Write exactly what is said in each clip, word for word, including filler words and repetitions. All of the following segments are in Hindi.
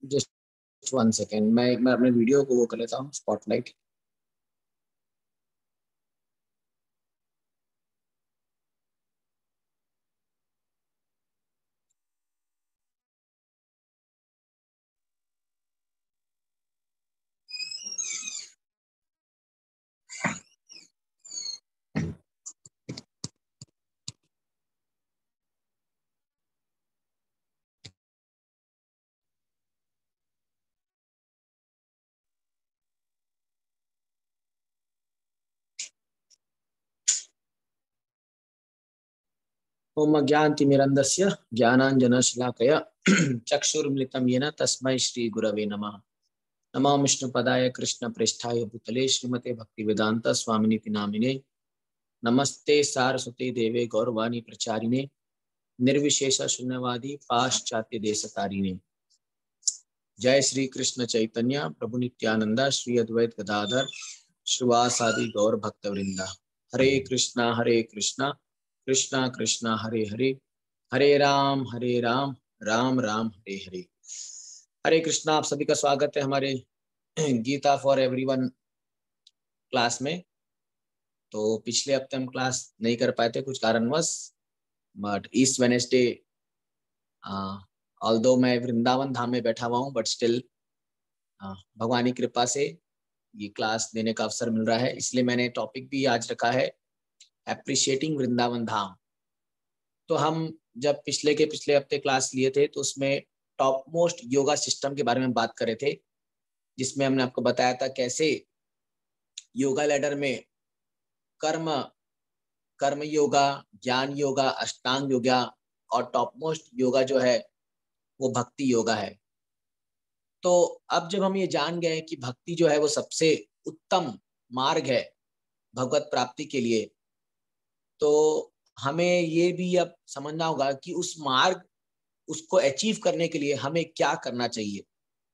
जस्ट वन सेकेंड, मैं एक बार अपने वीडियो को वो कर लेता हूँ स्पॉटलाइट। ओम अज्ञानतिमिरन्धस्य ज्ञानाञ्जनशलाकया चक्षुर्मिलितं येन तस्मै श्रीगुरवे नमः। नमो विष्णुपदाय कृष्णप्रेष्ठाय भूतले श्रीमते भक्तिवेदांत स्वामिनीति नामिने। नमस्ते सारस्वते देवे गौरवाणी प्रचारिणे निर्विशेष शून्यवादी पाश्चात्य देशतारिणे। जय श्री कृष्ण चैतन्य प्रभु नित्यानंदा श्री अद्वैत गदाधर श्रीवासादि गौर भक्तवृंदा। हरे कृष्णा हरे कृष्णा कृष्णा कृष्णा हरे हरे, हरे राम हरे राम राम राम हरे हरे। हरे कृष्णा, आप सभी का स्वागत है हमारे गीता फॉर एवरीवन क्लास में। तो पिछले हफ्ते हम क्लास नहीं कर पाए थे कुछ कारणवश, बट इस वेनेसडे ऑल्दो मैं वृंदावन धाम में बैठा हुआ हूँ, बट स्टिल भगवान की कृपा से ये क्लास देने का अवसर मिल रहा है। इसलिए मैंने टॉपिक भी आज रखा है एप्रिशिएटिंग वृंदावन धाम। तो हम जब पिछले के पिछले हफ्ते क्लास लिए थे तो उसमें टॉप मोस्ट योगा सिस्टम के बारे में बात करे थे, जिसमें हमने आपको बताया था कैसे योगा लैडर में कर्म कर्म योगा, ज्ञान योगा, अष्टांग योगा और टॉप मोस्ट योगा जो है वो भक्ति योगा है। तो अब जब हम ये जान गए कि भक्ति जो है वो सबसे उत्तम मार्ग है भगवत प्राप्ति के लिए, तो हमें ये भी अब समझना होगा कि उस मार्ग उसको अचीव करने के लिए हमें क्या करना चाहिए।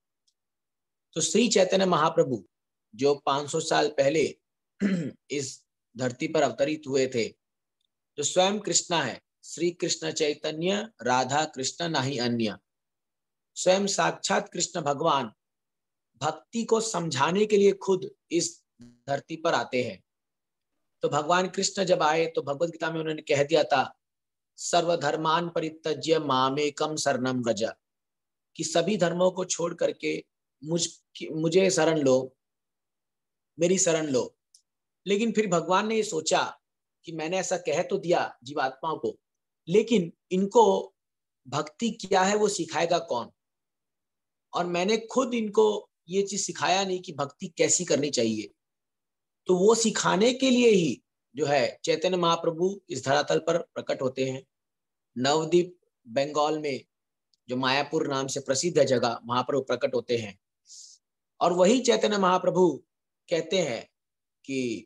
तो श्री चैतन्य महाप्रभु जो पाँच सौ साल पहले इस धरती पर अवतरित हुए थे, जो स्वयं कृष्णा है, श्री कृष्ण चैतन्य राधा कृष्ण नहीं अन्य, स्वयं साक्षात कृष्ण भगवान भक्ति को समझाने के लिए खुद इस धरती पर आते हैं। तो भगवान कृष्ण जब आए तो भगवत गीता में उन्होंने कह दिया था सर्वधर्मान परित्यज्य मामेकम शरणम व्रज, कि सभी धर्मों को छोड़ करके मुझ मुझे शरण लो, मेरी शरण लो। लेकिन फिर भगवान ने ये सोचा कि मैंने ऐसा कह तो दिया जीवात्माओं को, लेकिन इनको भक्ति क्या है वो सिखाएगा कौन। और मैंने खुद इनको ये चीज सिखाया नहीं कि भक्ति कैसी करनी चाहिए। तो वो सिखाने के लिए ही जो है चैतन्य महाप्रभु इस धरातल पर प्रकट होते हैं। नवद्वीप बंगाल में जो मायापुर नाम से प्रसिद्ध है जगह, महाप्रभु प्रकट होते हैं। और वही चैतन्य महाप्रभु कहते हैं कि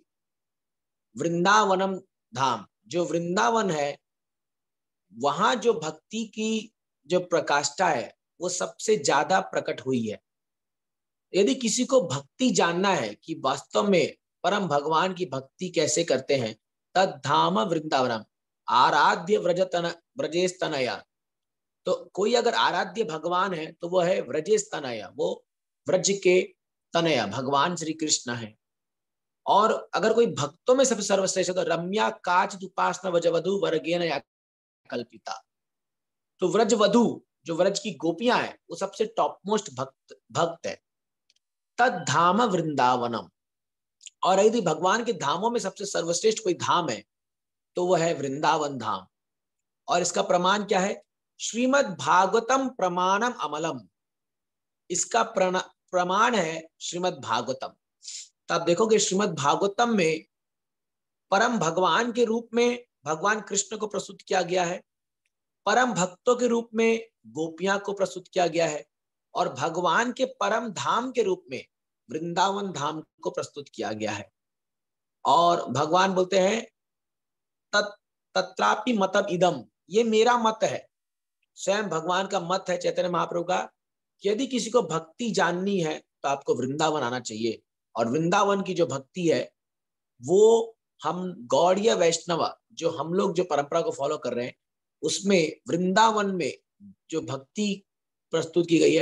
वृंदावनम धाम, जो वृंदावन है वहां जो भक्ति की जो प्रकाष्ठा है वो सबसे ज्यादा प्रकट हुई है। यदि किसी को भक्ति जानना है कि वास्तव में परम भगवान की भक्ति कैसे करते हैं, तद धाम वृंदावनम आराध्य व्रजतन व्रजेश तनया। तो कोई अगर आराध्य भगवान है तो वो है व्रजेश तनया, वो व्रज के तनया भगवान श्री कृष्ण है। और अगर कोई भक्तों में सबसे सर्वश्रेष्ठ तो रम्या काच दुपासना व्रजवधु वर्गेन या कल्पिता। तो व्रजवधु जो व्रज की गोपियां है वो सबसे टॉप मोस्ट भक्त भक्त है। तद धाम वृंदावनम, और यदि भगवान के धामों में सबसे सर्वश्रेष्ठ कोई धाम है तो वह है वृंदावन धाम। और इसका प्रमाण क्या है? श्रीमद् भागवतम प्रमाणम अमलम, इसका प्रमाण है श्रीमद् भागवतम। तो आप देखोगे श्रीमद् भागवतम में परम भगवान के रूप में भगवान कृष्ण को प्रस्तुत किया गया है, परम भक्तों के रूप में गोपियां को प्रस्तुत किया गया है, और भगवान के परम धाम के रूप में वृंदावन धाम को प्रस्तुत किया गया है। और भगवान बोलते हैं तत् तत्रापि मतम इदम, ये मेरा मत है, स्वयं भगवान का मत है चैतन्य महाप्रभु का, यदि किसी को भक्ति जाननी है तो आपको वृंदावन आना चाहिए। और वृंदावन की जो भक्ति है वो हम गौड़ीय वैष्णव जो हम लोग जो परंपरा को फॉलो कर रहे हैं उसमें वृंदावन में जो भक्ति प्रस्तुत की गई है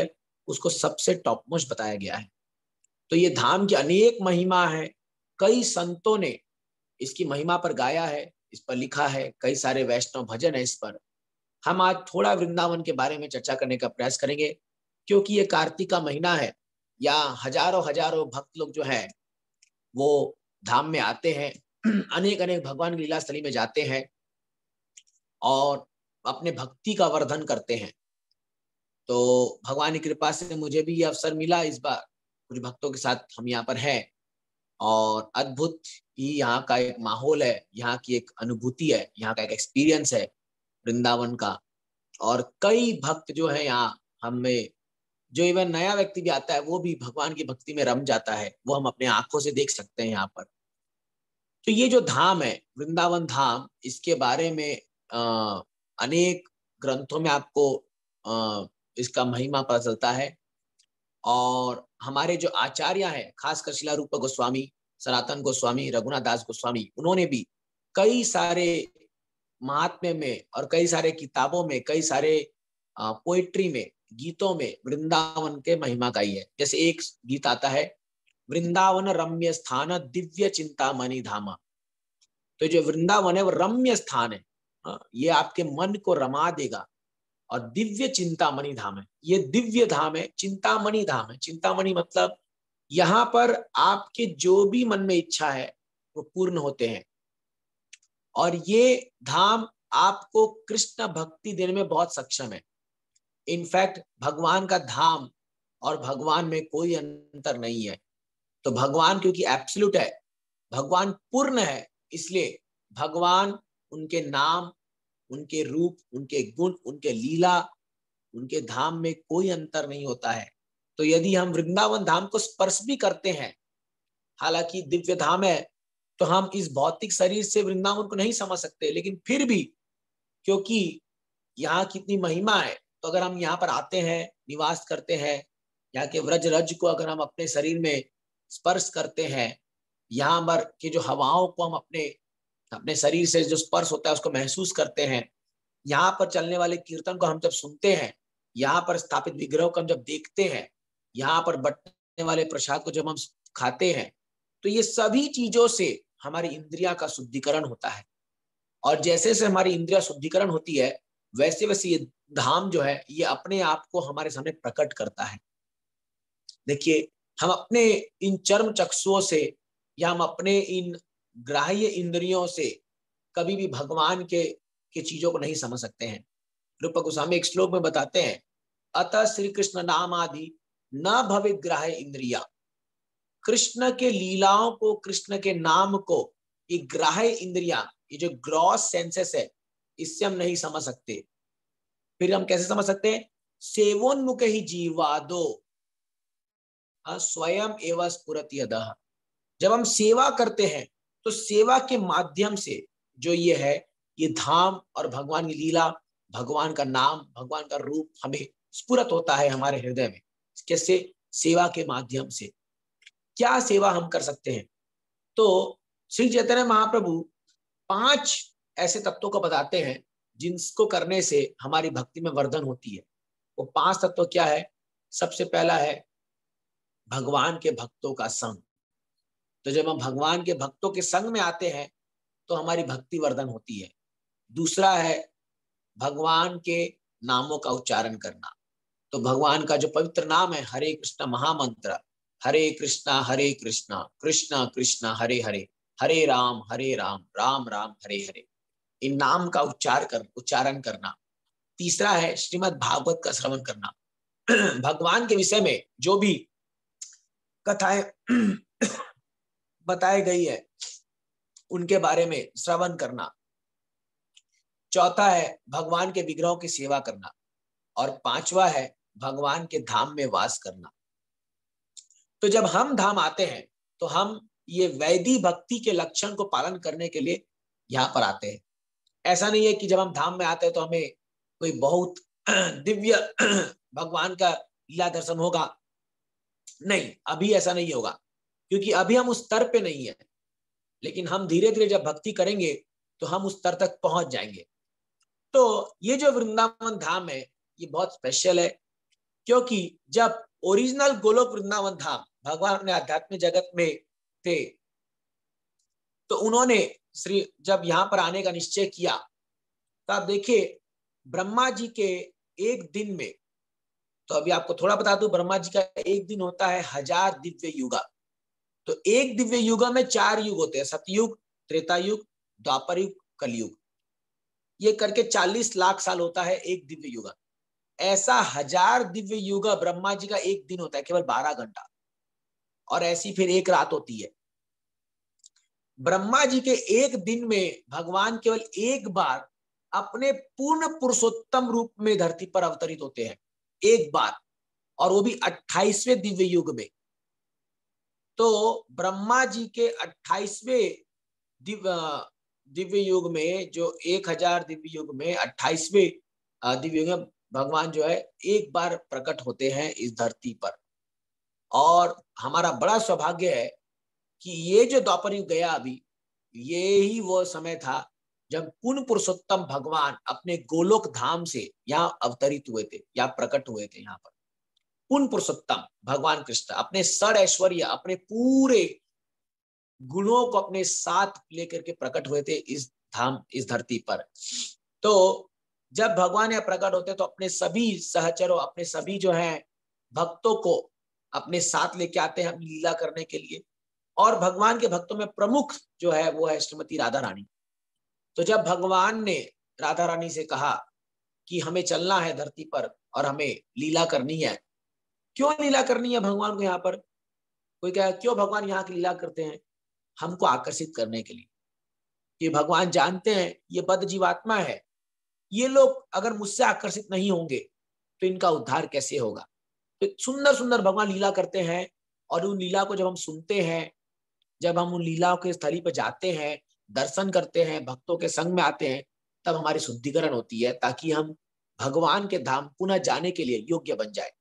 उसको सबसे टॉप मोस्ट बताया गया है। तो ये धाम की अनेक महिमा है, कई संतों ने इसकी महिमा पर गाया है, इस पर लिखा है, कई सारे वैष्णव भजन है इस पर। हम आज थोड़ा वृंदावन के बारे में चर्चा करने का प्रयास करेंगे, क्योंकि ये कार्तिक का महीना है, या हजारों हजारों भक्त लोग जो है वो धाम में आते हैं, अनेक अनेक भगवान की लीला स्थली में जाते हैं और अपने भक्ति का वर्धन करते हैं। तो भगवान की कृपा से मुझे भी ये अवसर मिला, इस बार कुछ भक्तों के साथ हम यहाँ पर हैं और अद्भुत ही यहाँ का एक माहौल है, यहाँ की एक अनुभूति है, यहाँ का एक एक्सपीरियंस है वृंदावन का। और कई भक्त जो है यहाँ हमें, जो इवन नया व्यक्ति भी आता है वो भी भगवान की भक्ति में रम जाता है, वो हम अपने आंखों से देख सकते हैं यहाँ पर। तो ये जो धाम है वृंदावन धाम, इसके बारे में आ, अनेक ग्रंथों में आपको आ, इसका महिमा पता चलता है। और हमारे जो आचार्य हैं, खासकर शिला रूप गोस्वामी, सनातन गोस्वामी, रघुनाथ दास गोस्वामी, उन्होंने भी कई सारे महात्म्य में और कई सारे किताबों में, कई सारे पोइट्री में, गीतों में वृंदावन के महिमा गाई है। जैसे एक गीत आता है, वृंदावन रम्य स्थान दिव्य चिंतामणि धामा। तो जो वृंदावन है वो रम्य स्थान है, ये आपके मन को रमा देगा। और दिव्य चिंतामणि धाम है, ये दिव्य धाम है, चिंतामणि धाम है। चिंतामणि मतलब यहाँ पर आपके जो भी मन में इच्छा है वो पूर्ण होते हैं। और ये धाम आपको कृष्ण भक्ति देने में बहुत सक्षम है। इनफैक्ट भगवान का धाम और भगवान में कोई अंतर नहीं है। तो भगवान क्योंकि एब्सोल्यूट है, भगवान पूर्ण है, इसलिए भगवान, उनके नाम, उनके रूप, उनके गुण, उनके लीला, उनके धाम में कोई अंतर नहीं होता है। तो यदि हम वृंदावन धाम को स्पर्श भी करते हैं, हालांकि दिव्य धाम है, तो हम इस भौतिक शरीर से वृंदावन को नहीं समझ सकते, लेकिन फिर भी क्योंकि यहाँ कितनी महिमा है, तो अगर हम यहाँ पर आते हैं, निवास करते हैं, यहाँ के व्रज रज को अगर हम अपने शरीर में स्पर्श करते हैं, यहाँ पर के जो हवाओं को हम अपने अपने शरीर से जो स्पर्श होता है उसको महसूस करते हैं, यहाँ पर चलने वाले कीर्तन को हम जब सुनते हैं, यहाँ पर स्थापित विग्रह को हम जब देखते हैं, यहाँ पर बटने वाले प्रसाद को जब हम खाते हैं, तो ये सभी चीजों से हमारी इंद्रिया का शुद्धिकरण होता है। और जैसे जैसे हमारी इंद्रिया शुद्धिकरण होती है, वैसे वैसे ये धाम जो है ये अपने आप को हमारे सामने प्रकट करता है। देखिए, हम अपने इन चर्म चक्षुओं से या हम अपने इन ग्राह्य इंद्रियों से कभी भी भगवान के के चीजों को नहीं समझ सकते हैं। रूप गोस्वामी एक श्लोक में बताते हैं, अतः श्री कृष्ण नाम आदि न भवित ग्राह्य इंद्रिया। कृष्ण के लीलाओं को, कृष्ण के नाम को, ये ग्राह्य इंद्रिया, ये जो ग्रॉस सेंसेस है, इससे हम नहीं समझ सकते। फिर हम कैसे समझ सकते हैं? सेवोन्मुख ही जीवादो स्वयं एवं स्फुरति अधः। जब हम सेवा करते हैं तो सेवा के माध्यम से जो ये है, ये धाम और भगवान की लीला, भगवान का नाम, भगवान का रूप हमें स्फुरत होता है हमारे हृदय में। कैसे? सेवा के माध्यम से। क्या सेवा हम कर सकते हैं? तो श्री चैतन्य महाप्रभु पांच ऐसे तत्वों को बताते हैं जिनको करने से हमारी भक्ति में वर्धन होती है। वो पांच तत्व क्या है? सबसे पहला है भगवान के भक्तों का संग। तो जब हम भगवान के भक्तों के संग में आते हैं तो हमारी भक्ति वर्धन होती है। दूसरा है भगवान के नामों का उच्चारण करना। तो भगवान का जो पवित्र नाम है, हरे कृष्णा महामंत्र, हरे कृष्णा हरे कृष्णा कृष्णा कृष्णा हरे हरे, हरे राम हरे राम राम राम हरे हरे, इन नाम का उच्चार कर उच्चारण करना। तीसरा है श्रीमद् भागवत का श्रवण करना। भगवान के विषय में जो भी कथाएं बताई गई है उनके बारे में श्रवण करना। चौथा है भगवान के विग्रहों की सेवा करना। और पांचवा है भगवान के धाम में वास करना। तो जब हम धाम आते हैं तो हम ये वैदिक भक्ति के लक्षण को पालन करने के लिए यहाँ पर आते हैं। ऐसा नहीं है कि जब हम धाम में आते हैं तो हमें कोई बहुत दिव्य भगवान का लीला दर्शन होगा। नहीं, अभी ऐसा नहीं होगा, क्योंकि अभी हम उस स्तर पे नहीं है। लेकिन हम धीरे धीरे जब भक्ति करेंगे तो हम उस स्तर तक पहुंच जाएंगे। तो ये जो वृंदावन धाम है ये बहुत स्पेशल है। क्योंकि जब ओरिजिनल गोलोक वृंदावन धाम भगवान अपने आध्यात्मिक जगत में थे, तो उन्होंने श्री जब यहाँ पर आने का निश्चय किया, तो आप देखिए ब्रह्मा जी के एक दिन में, तो अभी आपको थोड़ा बता दूं, ब्रह्मा जी का एक दिन होता है हजार दिव्य युग। तो एक दिव्य युग में चार युग होते हैं, सतयुग, त्रेता युग, द्वापर युग, कलयुग। ये करके चालीस लाख साल होता है एक दिव्य युग। ऐसा हजार दिव्य युग ब्रह्मा जी का एक दिन होता है, केवल बारह घंटा, और ऐसी फिर एक रात होती है। ब्रह्मा जी के एक दिन में भगवान केवल एक बार अपने पूर्ण पुरुषोत्तम रूप में धरती पर अवतरित होते हैं, एक बार, और वो भी अट्ठाईसवें दिव्य युग में। तो ब्रह्मा जी के अट्ठाईसवें दिव्य दिव्य युग में, जो एक हजार दिव्य युग में अट्ठाईसवें दिव्य युग में भगवान जो है एक बार प्रकट होते हैं इस धरती पर। और हमारा बड़ा सौभाग्य है कि ये जो द्वापर युग गया अभी, ये ही वो समय था जब पूर्ण पुरुषोत्तम भगवान अपने गोलोक धाम से यहाँ अवतरित हुए थे, या प्रकट हुए थे। यहाँ पर पूर्ण पुरुषोत्तम भगवान कृष्ण अपने सड़ ऐश्वर्य, अपने पूरे गुणों को अपने साथ लेकर के प्रकट हुए थे इस धाम, इस धरती पर। तो जब भगवान यहाँ प्रकट होते तो अपने सभी सहचरों, अपने सभी जो है भक्तों को अपने साथ लेके आते हैं लीला करने के लिए। और भगवान के भक्तों में प्रमुख जो है वो है श्रीमती राधा रानी। तो जब भगवान ने राधा रानी से कहा कि हमें चलना है धरती पर और हमें लीला करनी है, क्यों लीला करनी है भगवान को यहाँ पर? कोई कहे क्यों भगवान यहाँ की लीला करते हैं? हमको आकर्षित करने के लिए, कि भगवान जानते हैं ये बद्ध जीवात्मा है, ये लोग अगर मुझसे आकर्षित नहीं होंगे तो इनका उद्धार कैसे होगा। तो सुंदर सुंदर भगवान लीला करते हैं, और उन लीला को जब हम सुनते हैं, जब हम उन लीलाओं के स्थली पर जाते हैं, दर्शन करते हैं, भक्तों के संग में आते हैं, तब हमारी शुद्धिकरण होती है, ताकि हम भगवान के धाम पुनः जाने के लिए योग्य बन जाए।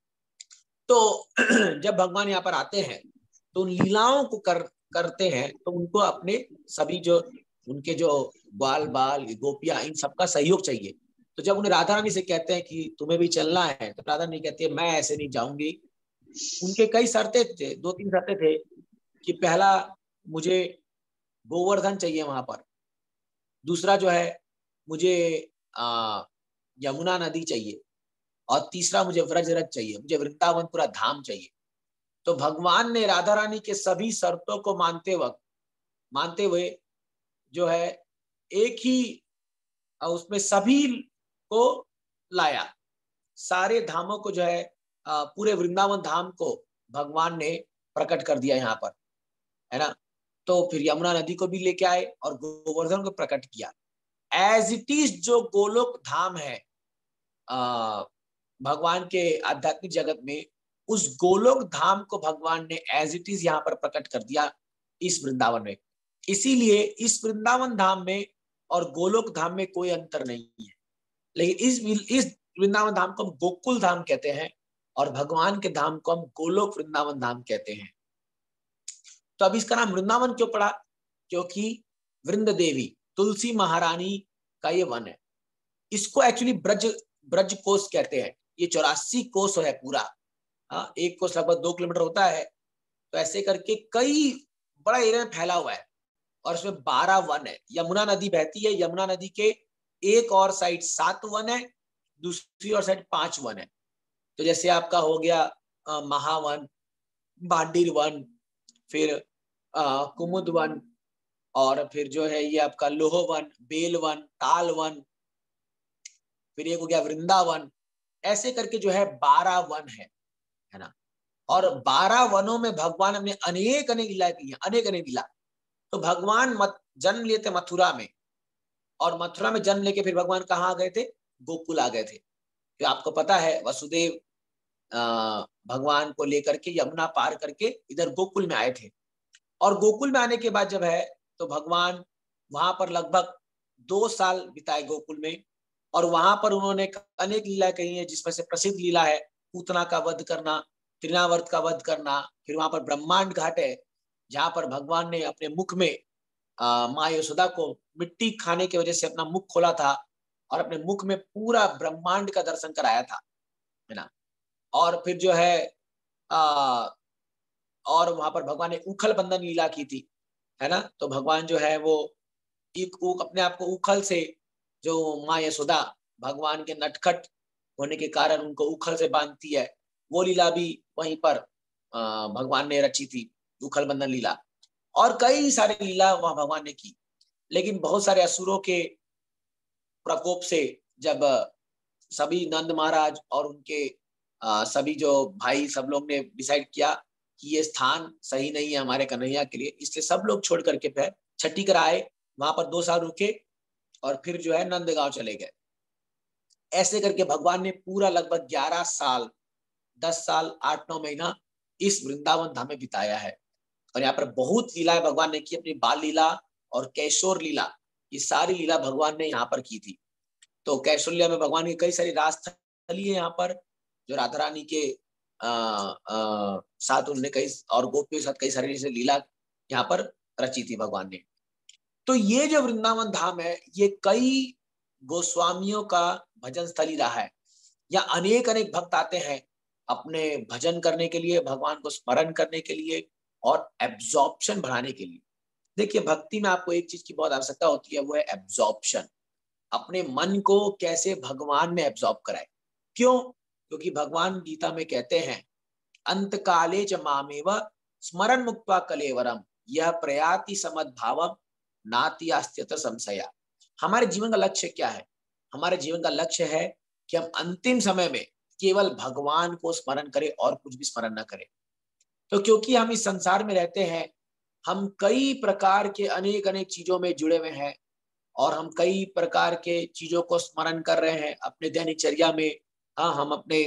तो जब भगवान यहाँ पर आते हैं तो उन लीलाओं को कर करते हैं, तो उनको अपने सभी जो उनके जो बाल बाल गोपियां, इन सबका सहयोग चाहिए। तो जब उन्हें राधा रानी से कहते हैं कि तुम्हें भी चलना है, तो राधा रानी कहती है मैं ऐसे नहीं जाऊंगी। उनके कई शर्तें थे, दो तीन शर्तें थे, कि पहला मुझे गोवर्धन चाहिए वहां पर, दूसरा जो है मुझे आ, यमुना नदी चाहिए, और तीसरा मुझे व्रजरज चाहिए, मुझे वृंदावन पूरा धाम चाहिए। तो भगवान ने राधा रानी के सभी शर्तों को मानते वक्त मानते हुए जो है एक ही उसमें सभी को लाया, सारे धामों को जो है पूरे वृंदावन धाम को भगवान ने प्रकट कर दिया यहाँ पर, है ना। तो फिर यमुना नदी को भी लेके आए और गोवर्धन को प्रकट किया। एज इट इज जो गोलोक धाम है आ, भगवान के आध्यात्मिक जगत में, उस गोलोक धाम को भगवान ने एज इट इज यहाँ पर प्रकट कर दिया इस वृंदावन में। इसीलिए इस वृंदावन धाम में और गोलोक धाम में कोई अंतर नहीं है, लेकिन इस इस वृंदावन धाम को हम गोकुल धाम कहते हैं, और भगवान के धाम को हम गोलोक वृंदावन धाम कहते हैं। तो अब इसका नाम वृंदावन क्यों पड़ा? क्योंकि वृंद देवी तुलसी महारानी का ये वन है। इसको एक्चुअली ब्रज ब्रज कोष कहते हैं। ये चौरासी कोष है पूरा, हाँ, एक कोष लगभग दो किलोमीटर होता है। तो ऐसे करके कई बड़ा एरिया में फैला हुआ है, और इसमें बारह वन है। यमुना नदी बहती है, यमुना नदी के एक और साइड सात वन है, दूसरी और साइड पांच वन है। तो जैसे आपका हो गया आ, महावन, बांडीर वन, फिर आ, कुमुद वन, और फिर जो है ये आपका लोह वन, बेल वन, ताल वन, फिर एक हो गया वृंदावन। ऐसे करके जो है बारह वन है, है ना। और बारह वनों में भगवान ने अनेक अनेक लीला की है, अनेक अनेक लीला। तो भगवान मत जन्म लिए थे मथुरा में, और मथुरा में जन्म लेके फिर भगवान कहाँ आ गए थे? गोकुल आ गए थे। तो आपको पता है वसुदेव भगवान को लेकर के यमुना पार करके इधर गोकुल में आए थे। और गोकुल में आने के बाद जब है तो भगवान वहां पर लगभग दो साल बिताए गोकुल में, और वहां पर उन्होंने अनेक लीला कही है, जिसमें से प्रसिद्ध लीला है पूतना का वध करना, त्रिनावर्त का वध करना। फिर वहां पर ब्रह्मांड घाट है, जहां पर भगवान ने अपने मुख में माँ यशोदा को मिट्टी खाने की वजह से अपना मुख खोला था, और अपने मुख में पूरा ब्रह्मांड का दर्शन कराया था, है ना। और फिर जो है आ, और वहां पर भगवान ने उखल बंधन लीला की थी, है ना। तो भगवान जो है वो एक उ, अपने आप को उखल से, जो माँ यशोदा भगवान के नटखट होने के कारण उनको उखल से बांधती है, वो लीला भी वहीं पर आ, भगवान ने रची थी, उखल बंधन लीला। और कई सारे लीला वहां भगवान ने की। लेकिन बहुत सारे असुरों के प्रकोप से जब सभी नंद महाराज और उनके आ, सभी जो भाई सब लोग ने डिसाइड किया कि ये स्थान सही नहीं है हमारे कन्हैया के लिए, इसलिए सब लोग छोड़ करके फिर छठी कर आए, वहां पर दो साल रुके और फिर जो है नंदगांव चले गए। ऐसे करके भगवान ने पूरा लगभग ग्यारह साल, दस साल आठ नौ महीना इस वृंदावन धाम में बिताया है। और यहाँ पर बहुत लीलाएं भगवान ने की, अपनी बाल लीला और कैशोर लीला, ये सारी लीला भगवान ने यहाँ पर की थी। तो कैशोर लीला में भगवान की कई सारी रासस्थली है यहाँ पर, जो राधा रानी के आ, आ, साथ उन्होंने कई और गोपियों के साथ कई सारी लीला यहाँ पर रची थी भगवान ने। तो ये जो वृंदावन धाम है, ये कई गोस्वामियों का भजन स्थली रहा है। यहाँ अनेक अनेक भक्त आते हैं अपने भजन करने के लिए, भगवान को स्मरण करने के लिए और एब्जॉर्प्शन बढ़ाने के लिए। देखिए, भक्ति में आपको एक चीज की बहुत आवश्यकता होती है, वो है एब्जॉर्प्शन। अपने मन को कैसे भगवान में एब्जॉर्ब कराए। क्यों? क्योंकि भगवान गीता में कहते हैं, अंत काले च मामेव स्मरण मुक्त्वा कलेवरम यह प्रयाति समद्भावम नाति आस्त्यत संशया। हमारे जीवन का लक्ष्य क्या है? हमारे जीवन का लक्ष्य है कि हम अंतिम समय में केवल भगवान को स्मरण करें और कुछ भी स्मरण न करें। तो क्योंकि हम इस संसार में रहते हैं, हम कई प्रकार के अनेक अनेक चीजों में जुड़े हुए हैं और हम कई प्रकार के चीजों को स्मरण कर रहे हैं अपने दैनिकचर्या में। हाँ, हम अपने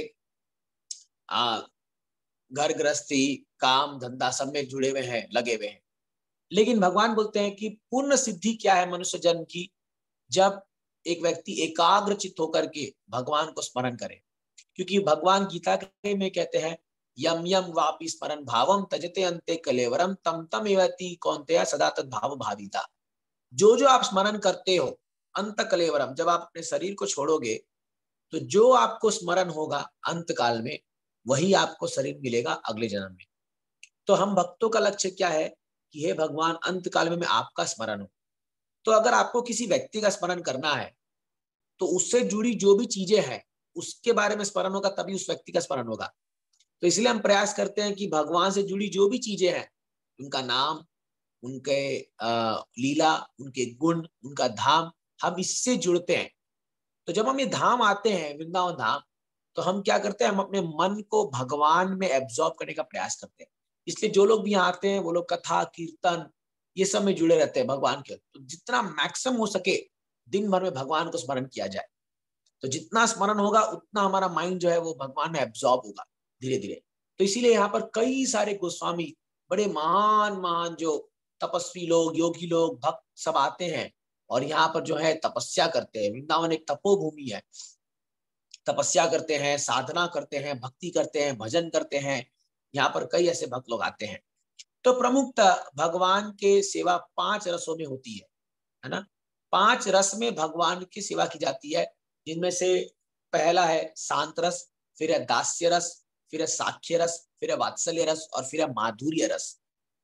आ, घर गृहस्थी, काम धंधा सब में जुड़े हुए हैं, लगे हुए हैं। लेकिन भगवान बोलते हैं कि पूर्ण सिद्धि क्या है मनुष्य जन्म की? जब एक व्यक्ति एकाग्र चित्त होकर के भगवान को स्मरण करे। क्योंकि भगवान गीता में कहते हैं, यम यम वापि स्मरण भावम तजते अंते कलेवरम तम तम एवति कौन्तेय सदा तद भाव भाविता। जो जो आप स्मरण करते हो अंत कलेवरम, जब आप अपने शरीर को छोड़ोगे तो जो आपको स्मरण होगा अंत काल में, वही आपको शरीर मिलेगा अगले जन्म में। तो हम भक्तों का लक्ष्य क्या है कि हे भगवान, अंत काल में मैं आपका स्मरण हो। तो अगर आपको किसी व्यक्ति का स्मरण करना है तो उससे जुड़ी जो भी चीजें हैं उसके बारे में स्मरण होगा, तभी उस व्यक्ति का स्मरण होगा। तो इसलिए हम प्रयास करते हैं कि भगवान से जुड़ी जो भी चीजें हैं, उनका नाम, उनके लीला, उनके गुण, उनका धाम, हम इससे जुड़ते हैं। तो जब हम ये धाम आते हैं, वृंदावन धाम, तो हम क्या करते हैं, हम अपने मन को भगवान में एब्जॉर्ब करने का प्रयास करते हैं। इसलिए जो लोग भी यहाँ आते हैं वो लोग कथा कीर्तन ये सब में जुड़े रहते हैं भगवान के। तो जितना मैक्सिमम हो सके दिन भर में भगवान को स्मरण किया जाए। तो जितना स्मरण होगा उतना हमारा माइंड जो है वो भगवान में एब्जॉर्ब होगा धीरे धीरे। तो इसीलिए यहाँ पर कई सारे गोस्वामी, बड़े महान महान जो तपस्वी लोग, योगी लोग, भक्त सब आते हैं और यहाँ पर जो है तपस्या करते हैं। वृंदावन एक तपोभूमि है, तपस्या करते हैं, साधना करते हैं, भक्ति करते हैं, भजन करते हैं। यहाँ पर कई ऐसे भक्त लोग आते हैं। तो प्रमुखतः भगवान के सेवा पांच रसों में होती है, है ना। पांच रस में भगवान की सेवा की जाती है, जिनमें से पहला है शांत रस, फिर है दास्य रस, फिर है साख्य रस, फिर है वात्सल्य रस और फिर है माधुर्य रस।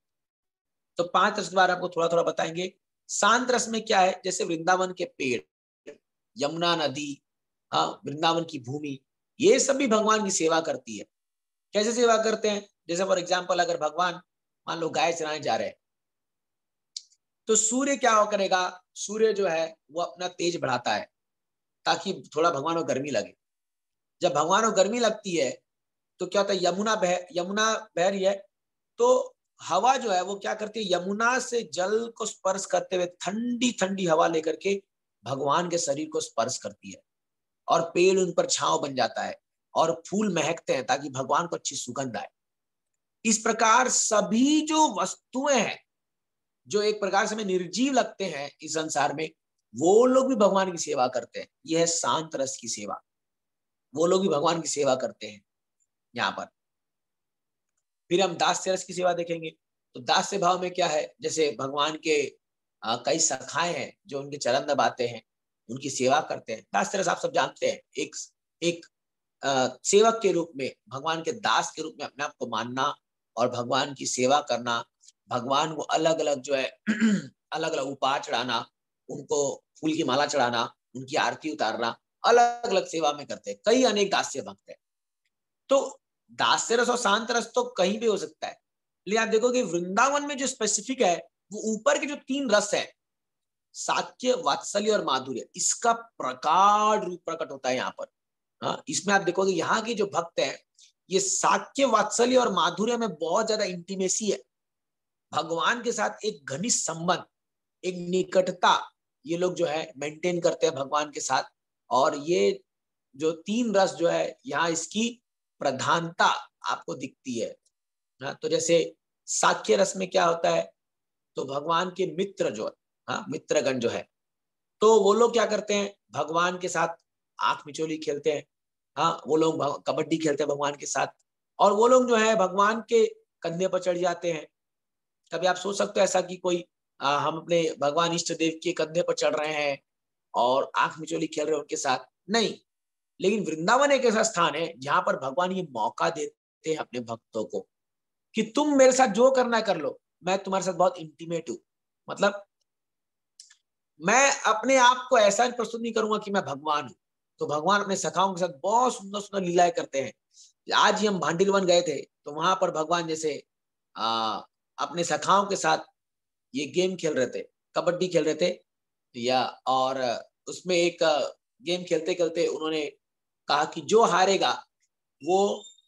तो पांच रस के बारे में आपको थोड़ा थोड़ा बताएंगे। शांत रस में क्या है, जैसे वृंदावन के पेड़, यमुना नदी, हाँ, वृंदावन की भूमि, ये सभी भगवान की सेवा करती है। कैसे सेवा करते हैं? जैसे फॉर एग्जाम्पल, अगर भगवान मान लो गाय चराने जा रहे हैं, तो सूर्य क्या हो करेगा, सूर्य जो है वो अपना तेज बढ़ाता है ताकि थोड़ा भगवान को गर्मी लगे। जब भगवान को गर्मी लगती है तो क्या होता है, यमुना बह यमुना बह रही है, तो हवा जो है वो क्या करती है, यमुना से जल को स्पर्श करते हुए ठंडी ठंडी हवा लेकर के भगवान के शरीर को स्पर्श करती है और पेड़ उन पर छांव बन जाता है और फूल महकते हैं ताकि भगवान को अच्छी सुगंध आए। इस प्रकार सभी जो वस्तुएं हैं जो एक प्रकार से हमें निर्जीव लगते हैं इस संसार में, वो लोग भी भगवान की सेवा करते हैं। यह है शांत रस की सेवा, वो लोग भी भगवान की सेवा करते हैं यहाँ पर। फिर हम दास्य रस की सेवा देखेंगे। तो दास्य भाव में क्या है, जैसे भगवान के आ, कई सखाए हैं जो उनके चरण दबाते हैं, उनकी सेवा करते हैं। दास्य रस आप सब जानते हैं, एक एक सेवक के रूप में, भगवान के दास के रूप में अपने आप को मानना और भगवान की सेवा करना, भगवान को अलग अलग जो है अलग अलग उपहार चढ़ाना, उनको फूल की माला चढ़ाना, उनकी आरती उतारना, अलग अलग सेवा में करते हैं। कई अनेक दास्य भक्त है। तो दास्य रस और शांत रस तो कहीं भी हो सकता है, लेकिन आप देखोगे वृंदावन में जो स्पेसिफिक है वो ऊपर के जो तीन रस है, साक्य, वात्सल्य और माधुर्य, इसका प्रकांड रूप प्रकट होता है यहाँ पर। हाँ, इसमें आप देखोगे यहाँ के जो भक्त हैं, ये साक्य, वात्सल्य और माधुर्य में बहुत ज्यादा इंटीमेसी है। भगवान के साथ एक घनिष्ठ संबंध, एक निकटता ये लोग जो है मेंटेन करते हैं भगवान के साथ। और ये जो तीन रस जो है यहाँ इसकी प्रधानता आपको दिखती है। हाँ, तो जैसे साक्य रस में क्या होता है, तो भगवान के मित्र जो है, हाँ, मित्रगण जो है, तो वो लोग क्या करते हैं, भगवान के साथ आंख मिचोली खेलते हैं। हाँ, वो लोग कबड्डी खेलते हैं भगवान के साथ, और वो लोग जो है भगवान के कंधे पर चढ़ जाते हैं। कभी आप सोच सकते हो ऐसा कि कोई आ, हम अपने भगवान इष्ट देव के कंधे पर चढ़ रहे हैं और आंख मिचोली खेल रहे हैं उनके साथ? नहीं। लेकिन वृंदावन एक ऐसा स्थान है जहां पर भगवान ये मौका देते हैं अपने भक्तों को कि तुम मेरे साथ जो करना कर लो, मैं तुम्हारे साथ बहुत इंटीमेट हूं। मतलब मैं अपने आप को ऐसा प्रस्तुत नहीं करूंगा कि मैं भगवान हूं। तो भगवान अपने सखाओं के साथ बहुत सुंदर सुंदर लीलाएं करते हैं। आज ही हम भांडिलवन गए थे, तो वहां पर भगवान जैसे आ, अपने सखाओं के साथ ये गेम खेल रहे थे, कबड्डी खेल रहे थे, या और उसमें एक गेम खेलते खेलते उन्होंने कहा कि जो हारेगा वो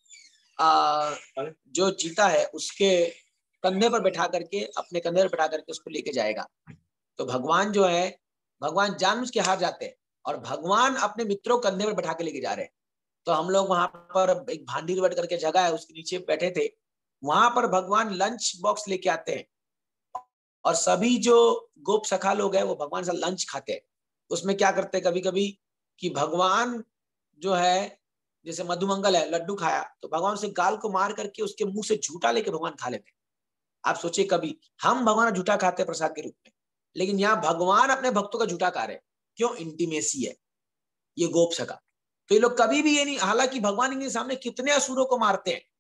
आ, जो जीता है उसके कंधे पर बैठा करके, अपने कंधे पर बैठा करके उसको लेके जाएगा। तो भगवान जो है, भगवान जानबूझ के हार जाते हैं और भगवान अपने मित्रों को कंधे पर बैठा के लेके जा रहे हैं। तो हम लोग वहां पर एक भांडीरवट करके जगह है, उसके नीचे बैठे थे। वहां पर भगवान लंच बॉक्स लेके आते हैं और सभी जो गोप सखा लोग हैं वो भगवान से लंच खाते हैं। उसमें क्या करते हैं कभी कभी कि भगवान जो है, जैसे मधुमंगल है, लड्डू खाया तो भगवान से गाल को मार करके उसके मुंह से झूठा लेके भगवान खा लेते हैं। आप सोचिए, कभी हम भगवान झूठा खाते हैं प्रसाद के रूप में, लेकिन यहाँ भगवान अपने भक्तों का झूठा खा रहे हैं। क्यों? इंटीमेसी है, ये गोप सखा। तो ये लोग कभी भी ये नहीं, हालांकि भगवान इनके सामने कितने असुरों को मारते हैं।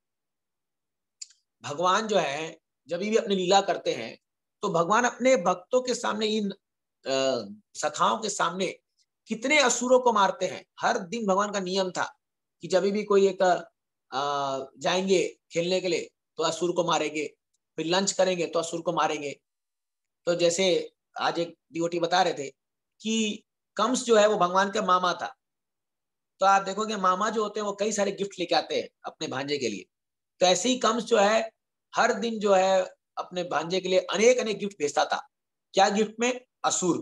भगवान जो है जब भी अपनी लीला करते हैं तो भगवान अपने भक्तों के सामने, इन सखाओं के सामने कितने असुरों को मारते हैं। हर दिन भगवान का नियम था कि जब भी कोई एक आ, जाएंगे खेलने के लिए तो असुर को मारेंगे, फिर लंच करेंगे तो असुर को मारेंगे। तो जैसे आज एक डिवोटी बता रहे थे कि कंस जो है वो भगवान का मामा था। तो आप देखोगे मामा जो होते हैं वो कई सारे गिफ्ट लेके आते हैं अपने भांजे के लिए। तो ऐसे ही कंस जो है हर दिन जो है अपने भांजे के लिए अनेक अनेक गिफ्ट भेजता था। क्या गिफ्ट में? असुर।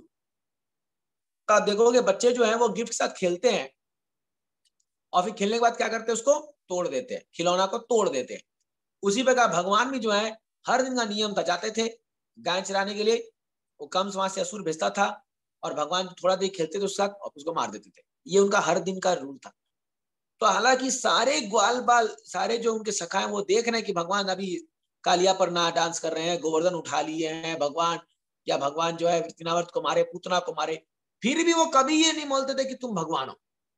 तो आप देखोगे बच्चे जो है वो गिफ्ट के साथ खेलते हैं और फिर खेलने के बाद क्या करते हैं, उसको तोड़ देते हैं, खिलौना को तोड़ देते हैं। उसी प्रकार भगवान भी जो है हर दिन का नियम था, जाते थे गाय चराने के लिए, वो कंस वहां से असुर भेजता था और भगवान थोड़ा देर खेलते थे उसके साथ और उसको मार देते थे। ये उनका हर दिन का रूल था। तो हालांकि सारे ग्वाल बाल, सारे जो उनके सखा हैं वो देख रहे हैं कि भगवान अभी कालिया पर ना डांस कर रहे हैं, गोवर्धन उठा लिए हैं भगवान, या भगवान जो है वृत्तिनावर्त को मारे, पूतना को मारे, फिर भी वो कभी ये नहीं बोलते थे कि तुम भगवान हो।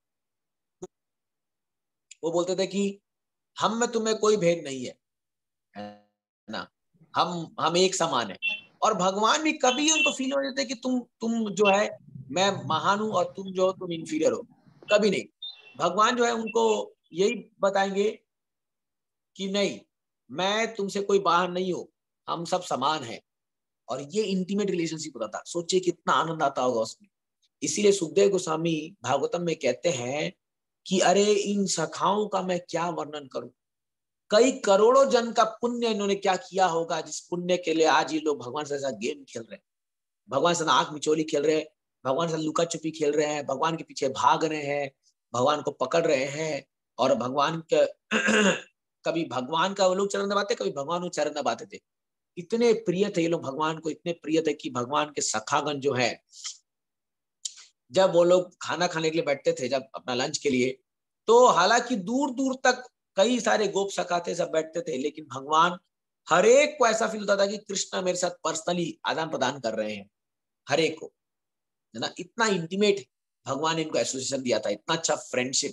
वो बोलते थे कि हम में तुम्हें कोई भेद नहीं है, है ना, हम हम एक समान है। और भगवान भी कभी उनको फील हो देते कि तुम तुम जो है मैं महान हूं और तुम जो हो तुम इंफीरियर हो, कभी नहीं। भगवान जो है उनको यही बताएंगे कि नहीं, मैं तुमसे कोई बाहर नहीं हूं, हम सब समान है। और ये इंटीमेट रिलेशनशिप होता था। सोचिए कितना आनंद आता होगा उसमें। इसीलिए सुखदेव गोस्वामी भागवतम में कहते हैं कि अरे इन सखाओं का मैं क्या वर्णन करूं, कई करोड़ों जन का पुण्य इन्होंने क्या किया होगा, जिस पुण्य के लिए आज ये लोग भगवान से गेम खेल रहे हैं, भगवान से आंख मिचोली खेल रहे हैं, भगवान से लुका छुपी खेल रहे हैं, भगवान के पीछे भाग रहे हैं, भगवान को पकड़ रहे हैं। और भगवान के कभी भगवान का वो लोग चरण दबाते, कभी भगवान वो चरण दबाते थे। इतने प्रिय थे ये लोग भगवान को, इतने प्रिय थे कि भगवान के सखागण जो है, जब वो लोग खाना खाने के लिए बैठते थे, जब अपना लंच के लिए, तो हालांकि दूर दूर तक कई सारे गोप सखा थे, सब बैठते थे, लेकिन भगवान हर एक को ऐसा फील होता था कि कृष्ण मेरे साथ पर्सनली आदान प्रदान कर रहे हैं, हर एक को, है ना। इतना इंटीमेट भगवान ने इनको एसोसिएशन दिया था, इतना अच्छा फ्रेंडशिप।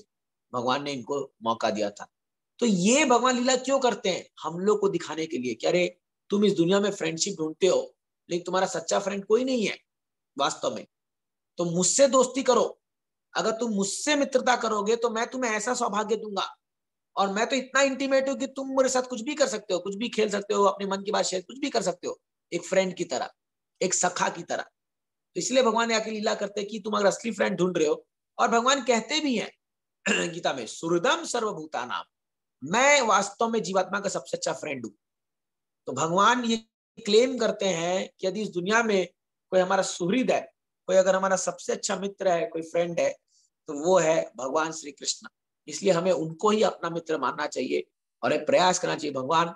भगवान ने इनको मौका दिया था। तो ये भगवान लीला क्यों करते हैं? हम लोग को दिखाने के लिए कि अरे तुम इस दुनिया में फ्रेंडशिप ढूंढते हो, लेकिन तुम्हारा सच्चा फ्रेंड कोई नहीं है वास्तव में। तो मुझसे दोस्ती करो, अगर तुम मुझसे मित्रता करोगे तो मैं तुम्हें ऐसा सौभाग्य दूंगा, और मैं तो इतना इंटीमेट हूं कि तुम मेरे साथ कुछ भी कर सकते हो, कुछ भी खेल सकते हो, अपने मन की बात शेयर कुछ भी कर सकते हो, एक फ्रेंड की तरह, एक सखा की तरह। तो इसलिए भगवान आके लीला करते हैं कि तुम अगर असली फ्रेंड ढूंढ रहे हो, और भगवान कहते भी हैं गीता में, सुहृदम सर्वभूतानाम, मैं वास्तव में जीवात्मा का सबसे अच्छा फ्रेंड हूं। तो भगवान ये क्लेम करते हैं कि यदि इस दुनिया में कोई हमारा सुहृद है, कोई अगर हमारा सबसे अच्छा मित्र है, कोई फ्रेंड है, तो वो है भगवान श्री कृष्ण। इसलिए हमें उनको ही अपना मित्र मानना चाहिए और एक प्रयास करना चाहिए, भगवान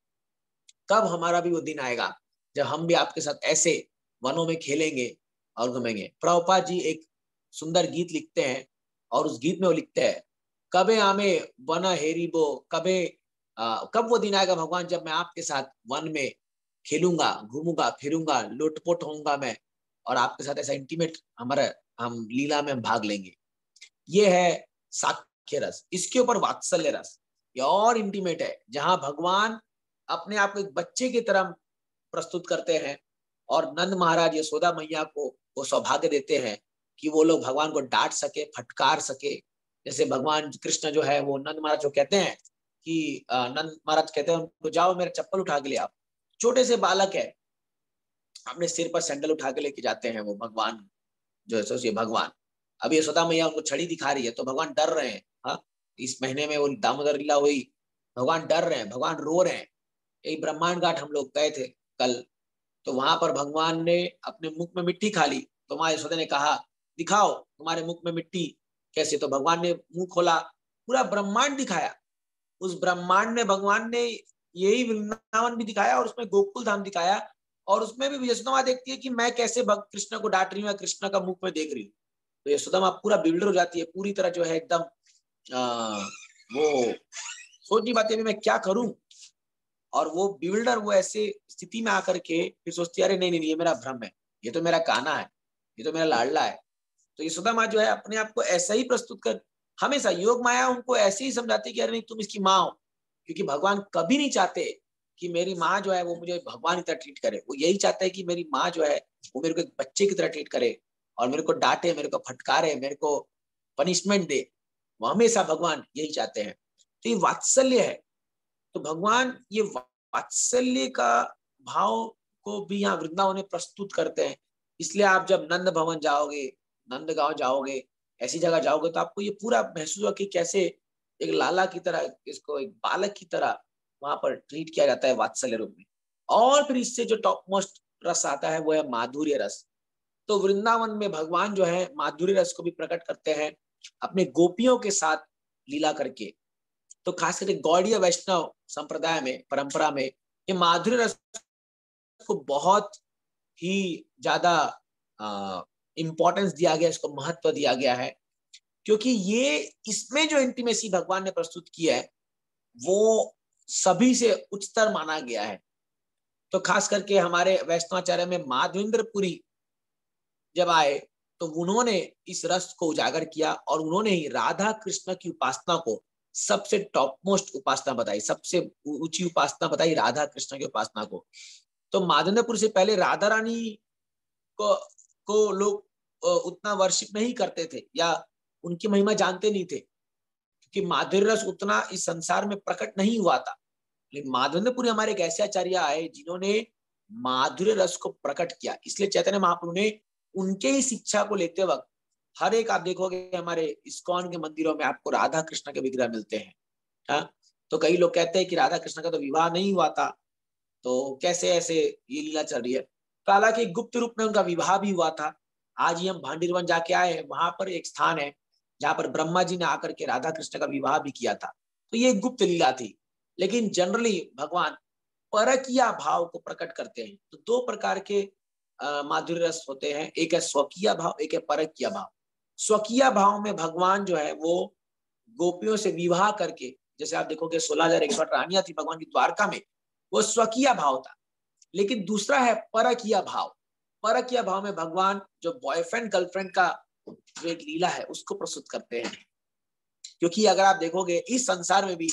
कब हमारा भी वो दिन आएगा जब हम भी आपके साथ ऐसे वनों में खेलेंगे और घूमेंगे। प्रभुपाद जी एक सुंदर गीत लिखते हैं, और उस गीत में वो लिखते हैं, कबे आमे वन हेरीबो, कबे आ, कब वो दिन आएगा भगवान जब मैं आपके साथ वन में खेलूंगा, घूमूंगा, फिरूंगा, लुटपुट होऊंगा मैं, और आपके साथ ऐसा इंटीमेट हमारा हम लीला में हम भाग लेंगे। ये है साख्य रस। इसके ऊपर वात्सल्य रस, ये और इंटीमेट है, जहां भगवान अपने आप को एक बच्चे की तरह प्रस्तुत करते हैं, और नंद महाराज यशोदा मैया को वो सौभाग्य देते हैं कि वो लोग भगवान को डांट सके, फटकार सके। जैसे भगवान कृष्ण जो है वो नंद महाराज जो कहते हैं कि नंद महाराज कहते हैं उनको, जाओ मेरा चप्पल उठा के ले आओ। छोटे से बालक है, अपने सिर पर सैंडल उठा के लेके जाते हैं वो भगवान जो है, सोचिए भगवान। अभी यशोदा मैया उनको छड़ी दिखा रही है तो भगवान डर रहे हैं। हाँ, इस महीने में वो दामोदर लीला हुई, भगवान डर रहे हैं, भगवान रो रहे हैं। यही ब्रह्मांड घाट हम लोग गए थे कल, तो वहां पर भगवान ने अपने मुख में मिट्टी खा ली, तो माँ यशोदा ने कहा दिखाओ तुम्हारे मुख में मिट्टी कैसे। तो भगवान ने मुंह खोला, पूरा ब्रह्मांड दिखाया। उस ब्रह्मांड में भगवान ने यही वृंदावन भी दिखाया, और उसमें गोकुल धाम दिखाया, और उसमें भी यशोदा माँ देखती है कि मैं कैसे भक्त कृष्ण को डांट रही हूँ, कृष्ण का मुख में देख रही हूँ। तो यशोदा माँ पूरा बिल्डर हो जाती है, पूरी तरह जो है एकदम वो सोचनी बात है मैं क्या करूं। और वो बिल्डर वो ऐसे स्थिति में आकर के फिर सोचती है अरे नहीं नहीं ये मेरा भ्रम है, ये तो मेरा काना है, ये तो मेरा लाडला है। तो यशोदा माँ जो है अपने आप को ऐसा ही प्रस्तुत कर, हमेशा योग माया उनको ऐसे ही समझाती है कि अरे नहीं तुम इसकी माँ हो, क्योंकि भगवान कभी नहीं चाहते कि मेरी माँ जो है वो मुझे भगवान की तरह ट्रीट करे। वो यही चाहता है कि मेरी माँ जो है वो मेरे को एक बच्चे की तरह ट्रीट करे, और मेरे को डांटे, मेरे को फटकारे, मेरे को पनिशमेंट दे। वो हमेशा भगवान यही चाहते हैं। तो ये वात्सल्य है। तो भगवान ये वात्सल्य का भाव को भी यहाँ वृंदावन में प्रस्तुत करते हैं। इसलिए आप जब नंद भवन जाओगे, नंदगांव जाओगे, ऐसी जगह जाओगे, तो आपको ये पूरा महसूस होगा कि कैसे एक लाला की तरह, इसको एक बालक की तरह वहां पर ट्रीट किया जाता है वात्सल्य रूप में। और फिर इससे जो टॉप मोस्ट रस आता है वो है माधुर्य रस। तो वृंदावन में भगवान जो है माधुर्य रस को भी प्रकट करते हैं अपने गोपियों के साथ लीला करके। तो खास करके गौड़ीय वैष्णव संप्रदाय में, परंपरा में, ये माधुर्य रस को बहुत ही ज्यादा इंपॉर्टेंस दिया गया, इसको महत्व दिया गया है, क्योंकि ये इसमें जो इंटीमेसी भगवान ने प्रस्तुत किया है वो सभी से उच्चतर माना गया है। तो खास करके हमारे वैष्णवाचार्य में माधवेंद्रपुरी जब आए तो उन्होंने इस रस को उजागर किया, और उन्होंने ही राधा कृष्ण की उपासना को सबसे टॉप मोस्ट उपासना बताई, सबसे ऊंची उपासना बताई राधा कृष्ण की उपासना को। तो माधवेंद्रपुर से पहले राधा रानी को को लोग उतना वर्शिप नहीं करते थे या उनकी महिमा जानते नहीं थे, क्योंकि माधुर्य रस उतना इस संसार में प्रकट नहीं हुआ था। लेकिन माधवेंद्रपुरी हमारे एक ऐसे आचार्य आए जिन्होंने माधुर्य रस को प्रकट किया। इसलिए चैतन्य महाप्रभु ने उनके ही शिक्षा को लेते वक्त हर एक, आप देखोगे हमारे इस्कॉन के मंदिरों में आपको राधा कृष्ण के विग्रह मिलते हैं। हाँ, तो कई लोग कहते हैं कि राधा कृष्ण का तो विवाह नहीं हुआ था, तो कैसे ऐसे ये लीला चल रही है। तो हालांकि गुप्त रूप में उनका विवाह भी हुआ था। आज ही हम भांडीरवन जाके आए हैं, वहां पर एक स्थान है जहां पर ब्रह्मा जी ने आकर के राधा कृष्ण का विवाह भी किया था। तो ये गुप्त लीला थी। लेकिन जनरली भगवान परकीय भाव को प्रकट करते हैं। तो दो प्रकार के माधुर्य रस होते हैं, एक है स्वकीय भाव, एक है परकीय भाव। स्वकीय भाव में भगवान जो है वो गोपियों से विवाह करके, जैसे आप देखोगे सोलह हजार एक सौ आठ रानियां थी भगवान की द्वारका में, वो स्वकीय भाव था। लेकिन दूसरा है परकीय भाव। परकीय भाव में भगवान जो बॉयफ्रेंड गर्लफ्रेंड का जो एक लीला है उसको प्रस्तुत करते हैं। क्योंकि अगर आप देखोगे इस संसार में भी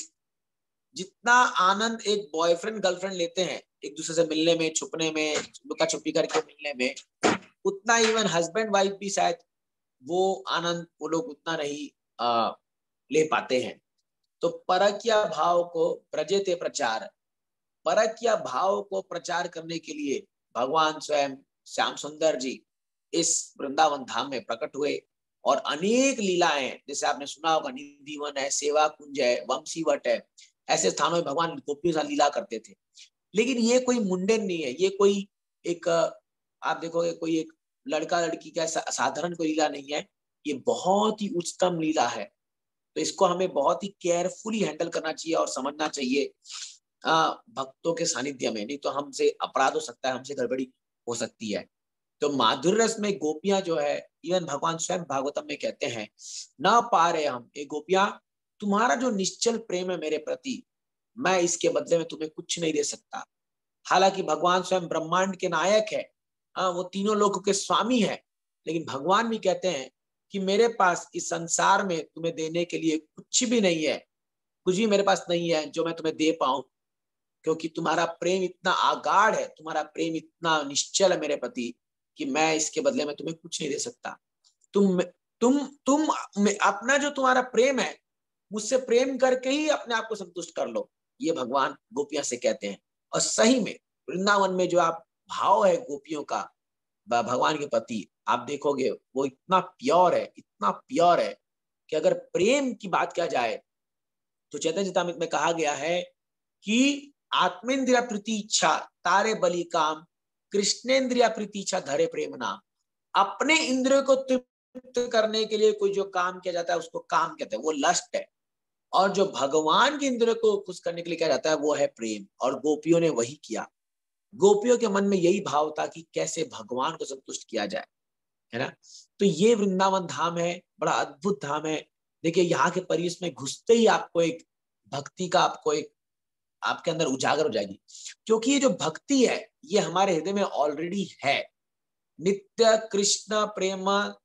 जितना आनंद एक बॉयफ्रेंड गर्लफ्रेंड लेते हैं एक दूसरे से मिलने में, छुपने में, लुका छुपी करके मिलने में, उतना इवन हस्बैंड वाइफ भी शायद वो आनंद वो लोग उतना नहीं आ, ले पाते हैं। तो परकीय भाव को प्रजेते प्रचार, परकीय भाव को प्रचार करने के लिए भगवान स्वयं श्याम सुंदर जी इस वृंदावन धाम में प्रकट हुए और अनेक लीलाएं, जैसे आपने सुना होगा निधिवन है, सेवा कुंज है, वंशीवट है, ऐसे स्थानों में भगवान गोपियों से लीला करते थे। लेकिन ये कोई मुंडन नहीं है, ये कोई एक आप देखोगे कोई एक लड़का लड़की का साधारण कोई लीला नहीं है, ये बहुत ही उच्चतम लीला है। तो इसको हमें बहुत ही केयरफुली हैंडल करना चाहिए और समझना चाहिए आ, भक्तों के सानिध्य में, नहीं तो हमसे अपराध हो सकता है, हमसे गड़बड़ी हो सकती है। तो माधुर्य रस में गोपियां जो है, इवन भगवान स्वयं भागवतम में कहते हैं ना पा रहे हम, ये गोपियां तुम्हारा जो निश्चल प्रेम है मेरे प्रति, मैं इसके बदले में तुम्हें कुछ नहीं दे सकता। हालांकि भगवान स्वयं ब्रह्मांड के नायक है, हाँ वो तीनों लोगों के स्वामी है, लेकिन भगवान भी कहते हैं कि मेरे पास इस संसार में तुम्हें देने के लिए कुछ भी नहीं है, कुछ भी मेरे पास नहीं है जो मैं तुम्हें दे पाऊं, क्योंकि तुम्हारा प्रेम इतना आगाढ़ है, तुम्हारा प्रेम इतना निश्चल है मेरे प्रति कि मैं इसके बदले में तुम्हें कुछ नहीं दे सकता। तुम तुम तुम अपना जो तुम्हारा प्रेम है मुझसे प्रेम करके ही अपने आप को संतुष्ट कर लो, ये भगवान गोपियां से कहते हैं। और सही में वृंदावन में जो आप भाव है गोपियों का भगवान के प्रति, आप देखोगे वो इतना प्योर है, इतना प्योर है कि अगर प्रेम की बात किया जाए तो चैतन्य चरितामृत में कहा गया है कि आत्मेंद्रिय प्रीति इच्छा तारे बलि काम, कृष्णेन्द्रिय प्रीति इच्छा धरे प्रेम नाम। अपने इंद्रियों को तृप्त करने के लिए कोई जो काम किया जाता है उसको काम कहते हैं, वो लस्ट है। और जो भगवान के इंद्रियों को खुश करने के लिए किया जाता है वो है प्रेम। और गोपियों ने वही किया, गोपियों के मन में यही भाव था कि कैसे भगवान को संतुष्ट किया जाए, है ना। तो ये वृंदावन धाम है, बड़ा अद्भुत धाम है। देखिए यहाँ के परिवेश में घुसते ही आपको एक भक्ति का आपको एक आपके अंदर उजागर हो जाएगी, क्योंकि ये जो भक्ति है ये हमारे हृदय में ऑलरेडी है। नित्य कृष्ण प्रेम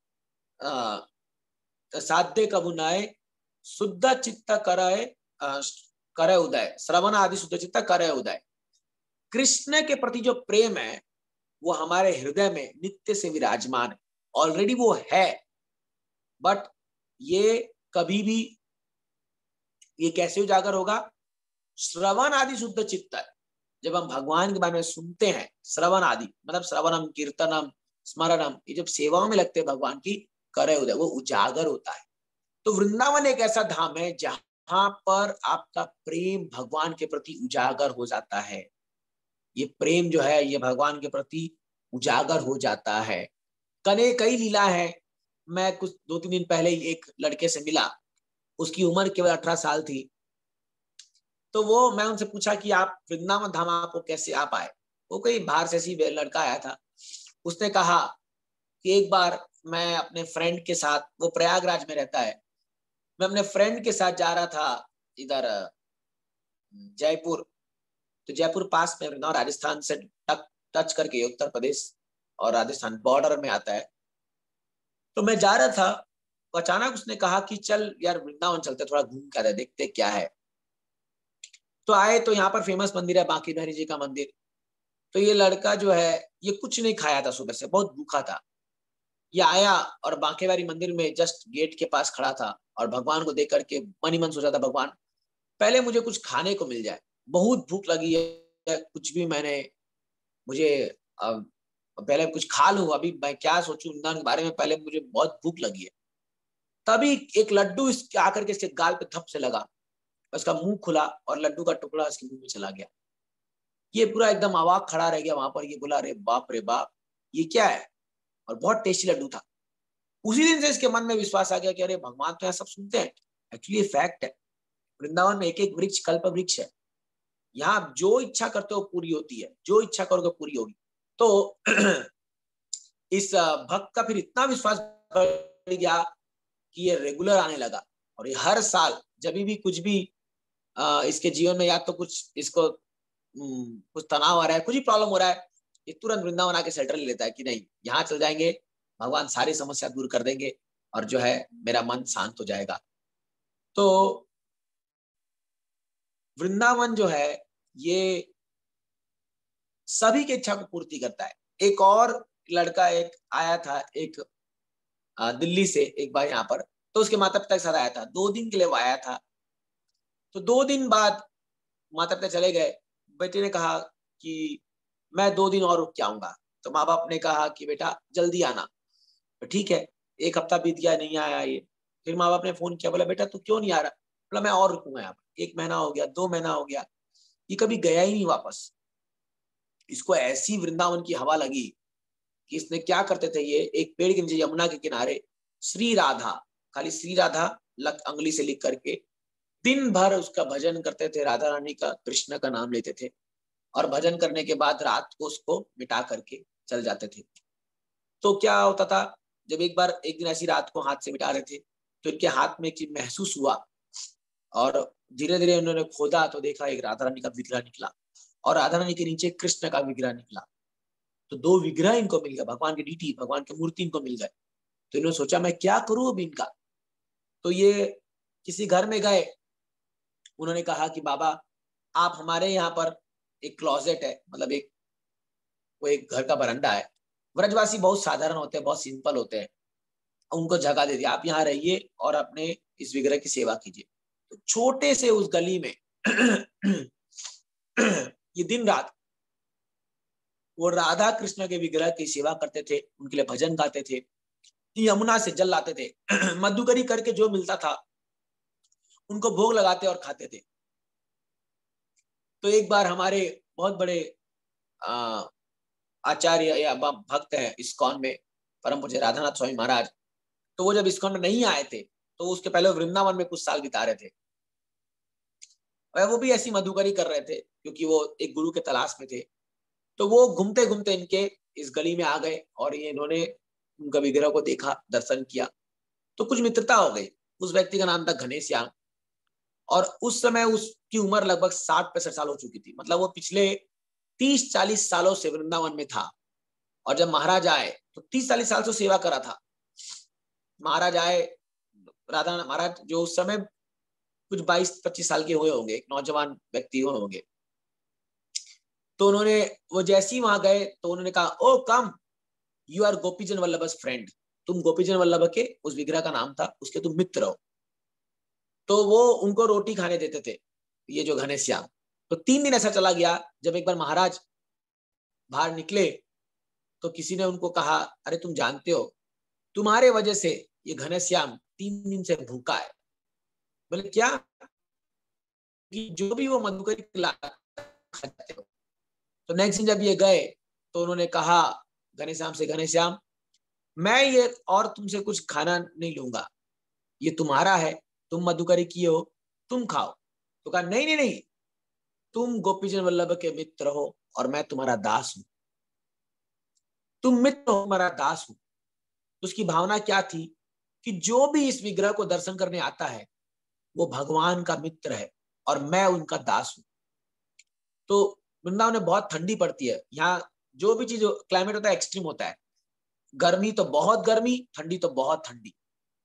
साध्य कबुनाए शुद्ध चित्त कराए करे उदय, श्रवण आदि शुद्ध चित्त करे उदय। कृष्ण के प्रति जो प्रेम है वो हमारे हृदय में नित्य से विराजमान है, ऑलरेडी वो है। बट ये कभी भी ये कैसे उजागर होगा? श्रवण आदि शुद्ध चित्त है, जब हम भगवान के बारे में सुनते हैं, श्रवण आदि मतलब श्रवणम कीर्तनम स्मरणम, ये जब सेवाओं में लगते हैं भगवान की, करे उदय, वो उजागर होता है। तो वृंदावन एक ऐसा धाम है जहां पर आपका प्रेम भगवान के प्रति उजागर हो जाता है। ये प्रेम जो है ये भगवान के प्रति उजागर हो जाता है। कने कई लीला है। मैं कुछ दो तीन दिन पहले एक लड़के से मिला, उसकी उम्र केवल अठारह साल थी। तो वो मैं उनसे पूछा कि आप वृंदावन धाम आपको कैसे आ पाए? वो कोई बाहर से ऐसी लड़का आया था। उसने कहा कि एक बार मैं अपने फ्रेंड के साथ, वो प्रयागराज में रहता है, मैं अपने फ्रेंड के साथ जा रहा था इधर जयपुर। तो जयपुर पास में वृंदावन, राजस्थान से टक टच करके उत्तर प्रदेश और राजस्थान बॉर्डर में आता है। तो मैं जा रहा था, तो अचानक उसने कहा कि चल यार वृंदावन चलते, थोड़ा घूम के आते, देखते क्या है। तो आए तो यहाँ पर फेमस मंदिर है बांके बिहारी जी का मंदिर। तो ये लड़का जो है ये कुछ नहीं खाया था, सुबह से बहुत भूखा था। ये आया और बांके बिहारी मंदिर में जस्ट गेट के पास खड़ा था और भगवान को देख करके मन ही मन सोचा था, भगवान पहले मुझे कुछ खाने को मिल जाए, बहुत भूख लगी है, कुछ भी मैंने मुझे अब पहले कुछ खा लूं, अभी मैं क्या सोचूं वृंदावन के बारे में, पहले मुझे बहुत भूख लगी है। तभी एक लड्डू इसके आकर के इसके गाल पे थप से लगा, उसका मुंह खुला और लड्डू का टुकड़ा उसके मुंह में चला गया। ये पूरा एकदम अवाक खड़ा रह गया वहां पर। ये बोला अरे बाप रे बाप, ये क्या है? और बहुत टेस्टी लड्डू था। उसी दिन से इसके मन में विश्वास आ गया कि अरे भगवान तो यहाँ सब सुनते हैं। एक्चुअली ये फैक्ट है, वृंदावन में एक एक वृक्ष कल्प वृक्ष है। यहाँ जो इच्छा करते हो पूरी होती है, जो इच्छा करोगे पूरी होगी। तो इस भक्त का फिर इतना विश्वास बढ़ गया कि ये रेगुलर आने लगा। और ये हर साल जब भी कुछ भी आ, इसके जीवन में या तो कुछ इसको कुछ तनाव आ रहा है, कुछ ही प्रॉब्लम हो रहा है, ये तुरंत वृंदावन आके सेटल ले लेता है कि नहीं यहाँ चल जाएंगे, भगवान सारी समस्या दूर कर देंगे और जो है मेरा मन शांत हो जाएगा। तो वृंदावन जो है ये सभी की इच्छा को पूर्ति करता है। एक और लड़का एक आया था, एक दिल्ली से एक बार यहाँ पर, तो उसके माता पिता के साथ आया था, दो दिन के लिए वो आया था। तो दो दिन बाद माता पिता चले गए। बेटे ने कहा कि मैं दो दिन और रुक के आऊंगा। तो माँ बाप ने कहा कि बेटा जल्दी आना। तो ठीक है, एक हफ्ता बीत गया, नहीं आया ये। फिर माँ बाप ने फोन किया, बोला बेटा तू क्यों नहीं आ रहा? बोला मैं और रुकूंगा यहाँ पर। एक महीना हो गया, दो महीना हो गया, ये कभी गया ही नहीं वापस। इसको ऐसी वृंदावन की हवा लगी कि इसने क्या करते थे, ये एक पेड़ के नीचे यमुना के किनारे श्री राधा, खाली श्री राधा लक अंगली से लिख करके दिन भर उसका भजन करते थे, राधा रानी का, कृष्ण का नाम लेते थे, और भजन करने के बाद रात को उसको मिटा करके चल जाते थे। तो क्या होता था, जब एक बार एक दिन ऐसी रात को हाथ से मिटा रहे थे तो इनके हाथ में कि महसूस हुआ, और धीरे धीरे उन्होंने खोदा तो देखा एक राधा रानी का विग्रह निकला, और राधा रानी के नीचे कृष्ण का विग्रह निकला। तो दो विग्रह इनको मिल गया, भगवान की डीटी, भगवान की मूर्ति इनको मिल गए। तो इन्होंने सोचा मैं क्या करूं अब इनका। तो ये किसी घर में गए, उन्होंने कहा कि बाबा आप हमारे यहाँ पर एक क्लोजेट है, मतलब एक वो एक घर का बरंडा है, ब्रजवासी बहुत साधारण होते हैं, बहुत सिंपल होते हैं, उनको जगह दे दिया, आप यहाँ रहिए और अपने इस विग्रह की सेवा कीजिए। तो छोटे से उस गली में ये दिन रात वो राधा कृष्ण के विग्रह की सेवा करते थे, उनके लिए भजन गाते थे, यमुना से जल लाते थे, मधुकरी करके जो मिलता था उनको भोग लगाते और खाते थे। तो एक बार हमारे बहुत बड़े आचार्य या भक्त हैं इस्कॉन में, परम पूज्य राधानाथ स्वामी महाराज, तो वो जब इस्कॉन में नहीं आए थे तो उसके पहले वृंदावन में कुछ साल बिता रहे थे। वो भी ऐसी मधुकरी कर रहे थे क्योंकि वो एक गुरु के तलाश में थे। तो वो घूमते घूमते इनके इस गली में आ गए और ये इन्होंने उनका विग्रह को देखा, दर्शन किया, तो कुछ मित्रता हो गई। उस व्यक्ति का नाम था घनेश्याम, और उस समय उसकी उम्र लगभग साठ पैंसठ साल हो चुकी थी, मतलब वो पिछले तीस चालीस सालों से वृंदावन में था। और जब महाराज आए तो तीस चालीस साल से सेवा करा था। महाराज आए, राधा महाराज जो उस समय कुछ बाईस पच्चीस साल के हुए होंगे, एक नौजवान व्यक्ति हुए होंगे। तो उन्होंने वो जैसे ही वहां गए तो उन्होंने कहा O come, you are Gopijan Vallabh friend, तुम गोपीजन वल्लभ के, उस विग्रह का नाम था, उसके तुम मित्र हो। तो वो उनको रोटी खाने देते थे, ये जो घनेश्याम। तो तीन दिन ऐसा चला गया, जब एक बार महाराज बाहर निकले तो किसी ने उनको कहा अरे तुम जानते हो तुम्हारे वजह से ये घनेश्याम तीन दिन से भूखा है। बोले क्या? कि जो भी वो मधुकरी खाते हो। तो नेक्स्ट दिन जब ये गए तो उन्होंने कहा घनेश्याम से, घनेश्याम मैं ये और तुमसे कुछ खाना नहीं लूंगा, ये तुम्हारा है, तुम मधुकरी किए हो, तुम खाओ। तो कहा नहीं नहीं नहीं, तुम गोपीजन वल्लभ के मित्र हो और मैं तुम्हारा दास हूं, तुम मित्र हो, तुम्हारा दास हूं। उसकी भावना क्या थी कि जो भी इस विग्रह को दर्शन करने आता है वो भगवान का मित्र है और मैं उनका दास हूं। तो वृंदावन में बहुत ठंडी पड़ती है, यहाँ जो भी चीज क्लाइमेट होता है एक्सट्रीम होता है, गर्मी तो बहुत गर्मी, ठंडी तो बहुत ठंडी।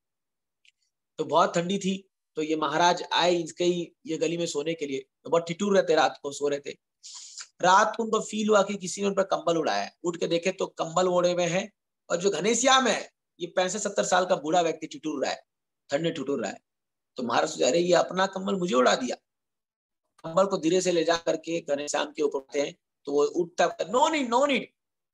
तो बहुत ठंडी थी, तो ये महाराज आए इसके ही ये गली में सोने के लिए, तो बहुत ठिठुर रहते, रात को सो रहे थे। रात को उनको फील हुआ कि किसी ने उन पर कंबल उड़ाया है, उठ के देखे तो कंबल ओढ़े हुए हैं, और जो घनेश्याम है ये पैंसठ सत्तर साल का बूढ़ा व्यक्ति ठिठुर रहा है, ठंडे ठिठुर रहा है। तो महाराज सोचा अरे ये अपना कंबल मुझे उड़ा दिया। कंबल को धीरे से ले जा करके घनेश्याम के ऊपर उठते हैं, तो वो उठता, नो नीड नो नीड,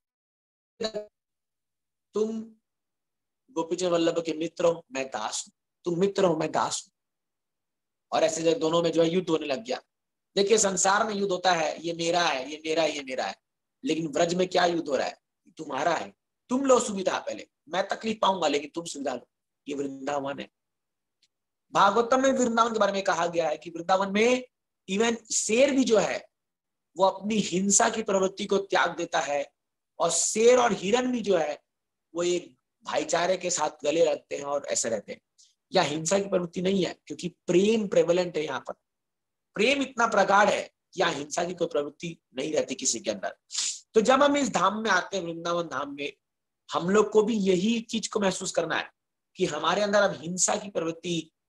तुम गोपीचंद वल्लभ के मित्र हो, मैं दास हूं, तुम मित्र हो, मैं दास हूं। और ऐसे जब दोनों में जो है युद्ध होने लग गया। देखिए संसार में युद्ध होता है, ये मेरा है, ये मेरा है, ये मेरा है, लेकिन ब्रज में क्या युद्ध हो रहा है? तुम्हारा है, तुम लो सुविधा, पहले मैं तकलीफ पाऊंगा लेकिन तुम सुविधा लो। ये वृंदावन है। भागवतम में वृंदावन के बारे में कहा गया है कि वृंदावन में इवन शेर भी जो है वो अपनी हिंसा की प्रवृत्ति को त्याग देता है, और शेर और हिरण भी जो है वो एक भाईचारे के साथ गले रखते हैं और ऐसे रहते हैं। या हिंसा की प्रवृत्ति नहीं है, क्योंकि प्रेम प्रेवलेंट है यहाँ पर, प्रेम इतना प्रगाढ़ है कि यहाँ हिंसा की कोई प्रवृत्ति नहीं रहती किसी के अंदर। तो जब हम इस धाम में आते हैं, वृंदावन धाम में, हम लोग को भी यही चीज को महसूस करना है कि हमारे अंदर अब हिंसा की प्रवृत्ति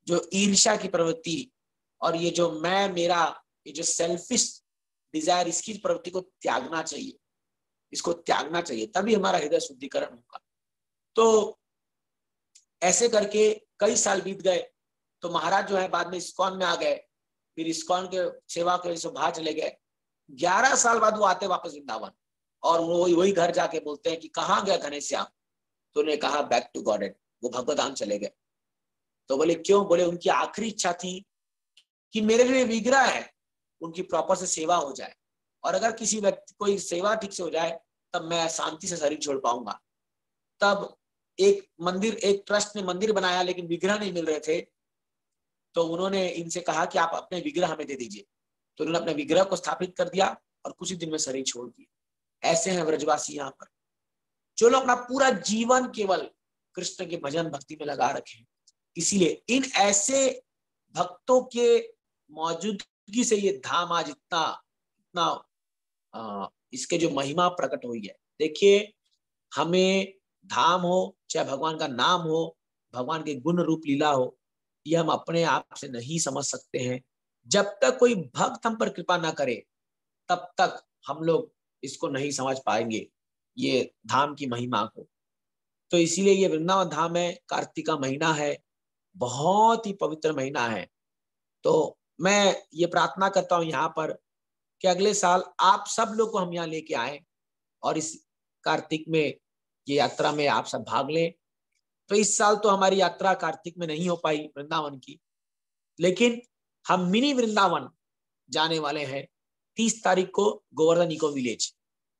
जो ईर्ष्या की प्रवृत्ति और ये जो मैं मेरा, ये जो सेल्फिश डिजायर, इसकी प्रवृत्ति को त्यागना चाहिए, इसको त्यागना चाहिए, तभी हमारा हृदय शुद्धिकरण होगा। तो ऐसे करके कई साल बीत गए, तो महाराज जो है बाद में इस्कॉन में आ गए, फिर इस्कॉन के सेवा के वजह से बाहर चले गए। ग्यारह साल बाद वो आते वापस वृंदावन, और वो वही घर जाके बोलते हैं कि कहाँ गया घनश्याम? तो उन्होंने कहा बैक टू गॉडेड, वो भगवदाम चले गए। तो बोले क्यों? बोले उनकी आखिरी इच्छा थी कि मेरे लिए विग्रह है, उनकी प्रॉपर से सेवा हो जाए, और अगर किसी व्यक्ति कोई सेवा ठीक से हो जाए तब मैं शांति से शरीर छोड़ पाऊंगा। तब एक मंदिर, एक ट्रस्ट ने मंदिर बनाया, लेकिन विग्रह नहीं मिल रहे थे, तो उन्होंने इनसे कहा कि आप अपने विग्रह हमें दे दीजिए। तो उन्होंने अपने विग्रह को स्थापित कर दिया और कुछ ही दिन में शरीर छोड़ दिया। ऐसे हैं व्रजवासी यहाँ पर, जो लोग अपना पूरा जीवन केवल कृष्ण के भजन भक्ति में लगा रखे। इसीलिए इन ऐसे भक्तों के मौजूदगी से ये धाम आज इतना इतना आ, इसके जो महिमा प्रकट हुई है। देखिए, हमें धाम हो, चाहे भगवान का नाम हो, भगवान के गुण रूप लीला हो, ये हम अपने आप से नहीं समझ सकते हैं। जब तक कोई भक्त हम पर कृपा ना करे, तब तक हम लोग इसको नहीं समझ पाएंगे, ये धाम की महिमा को। तो इसीलिए ये वृंदावन धाम है, कार्तिक का महीना है, बहुत ही पवित्र महीना है। तो मैं ये प्रार्थना करता हूँ यहाँ पर कि अगले साल आप सब लोग को हम यहाँ लेके आए और इस कार्तिक में ये यात्रा में आप सब भाग लें। तो इस साल तो हमारी यात्रा कार्तिक में नहीं हो पाई वृंदावन की, लेकिन हम मिनी वृंदावन जाने वाले हैं तीस तारीख को, गोवर्धन इको विलेज।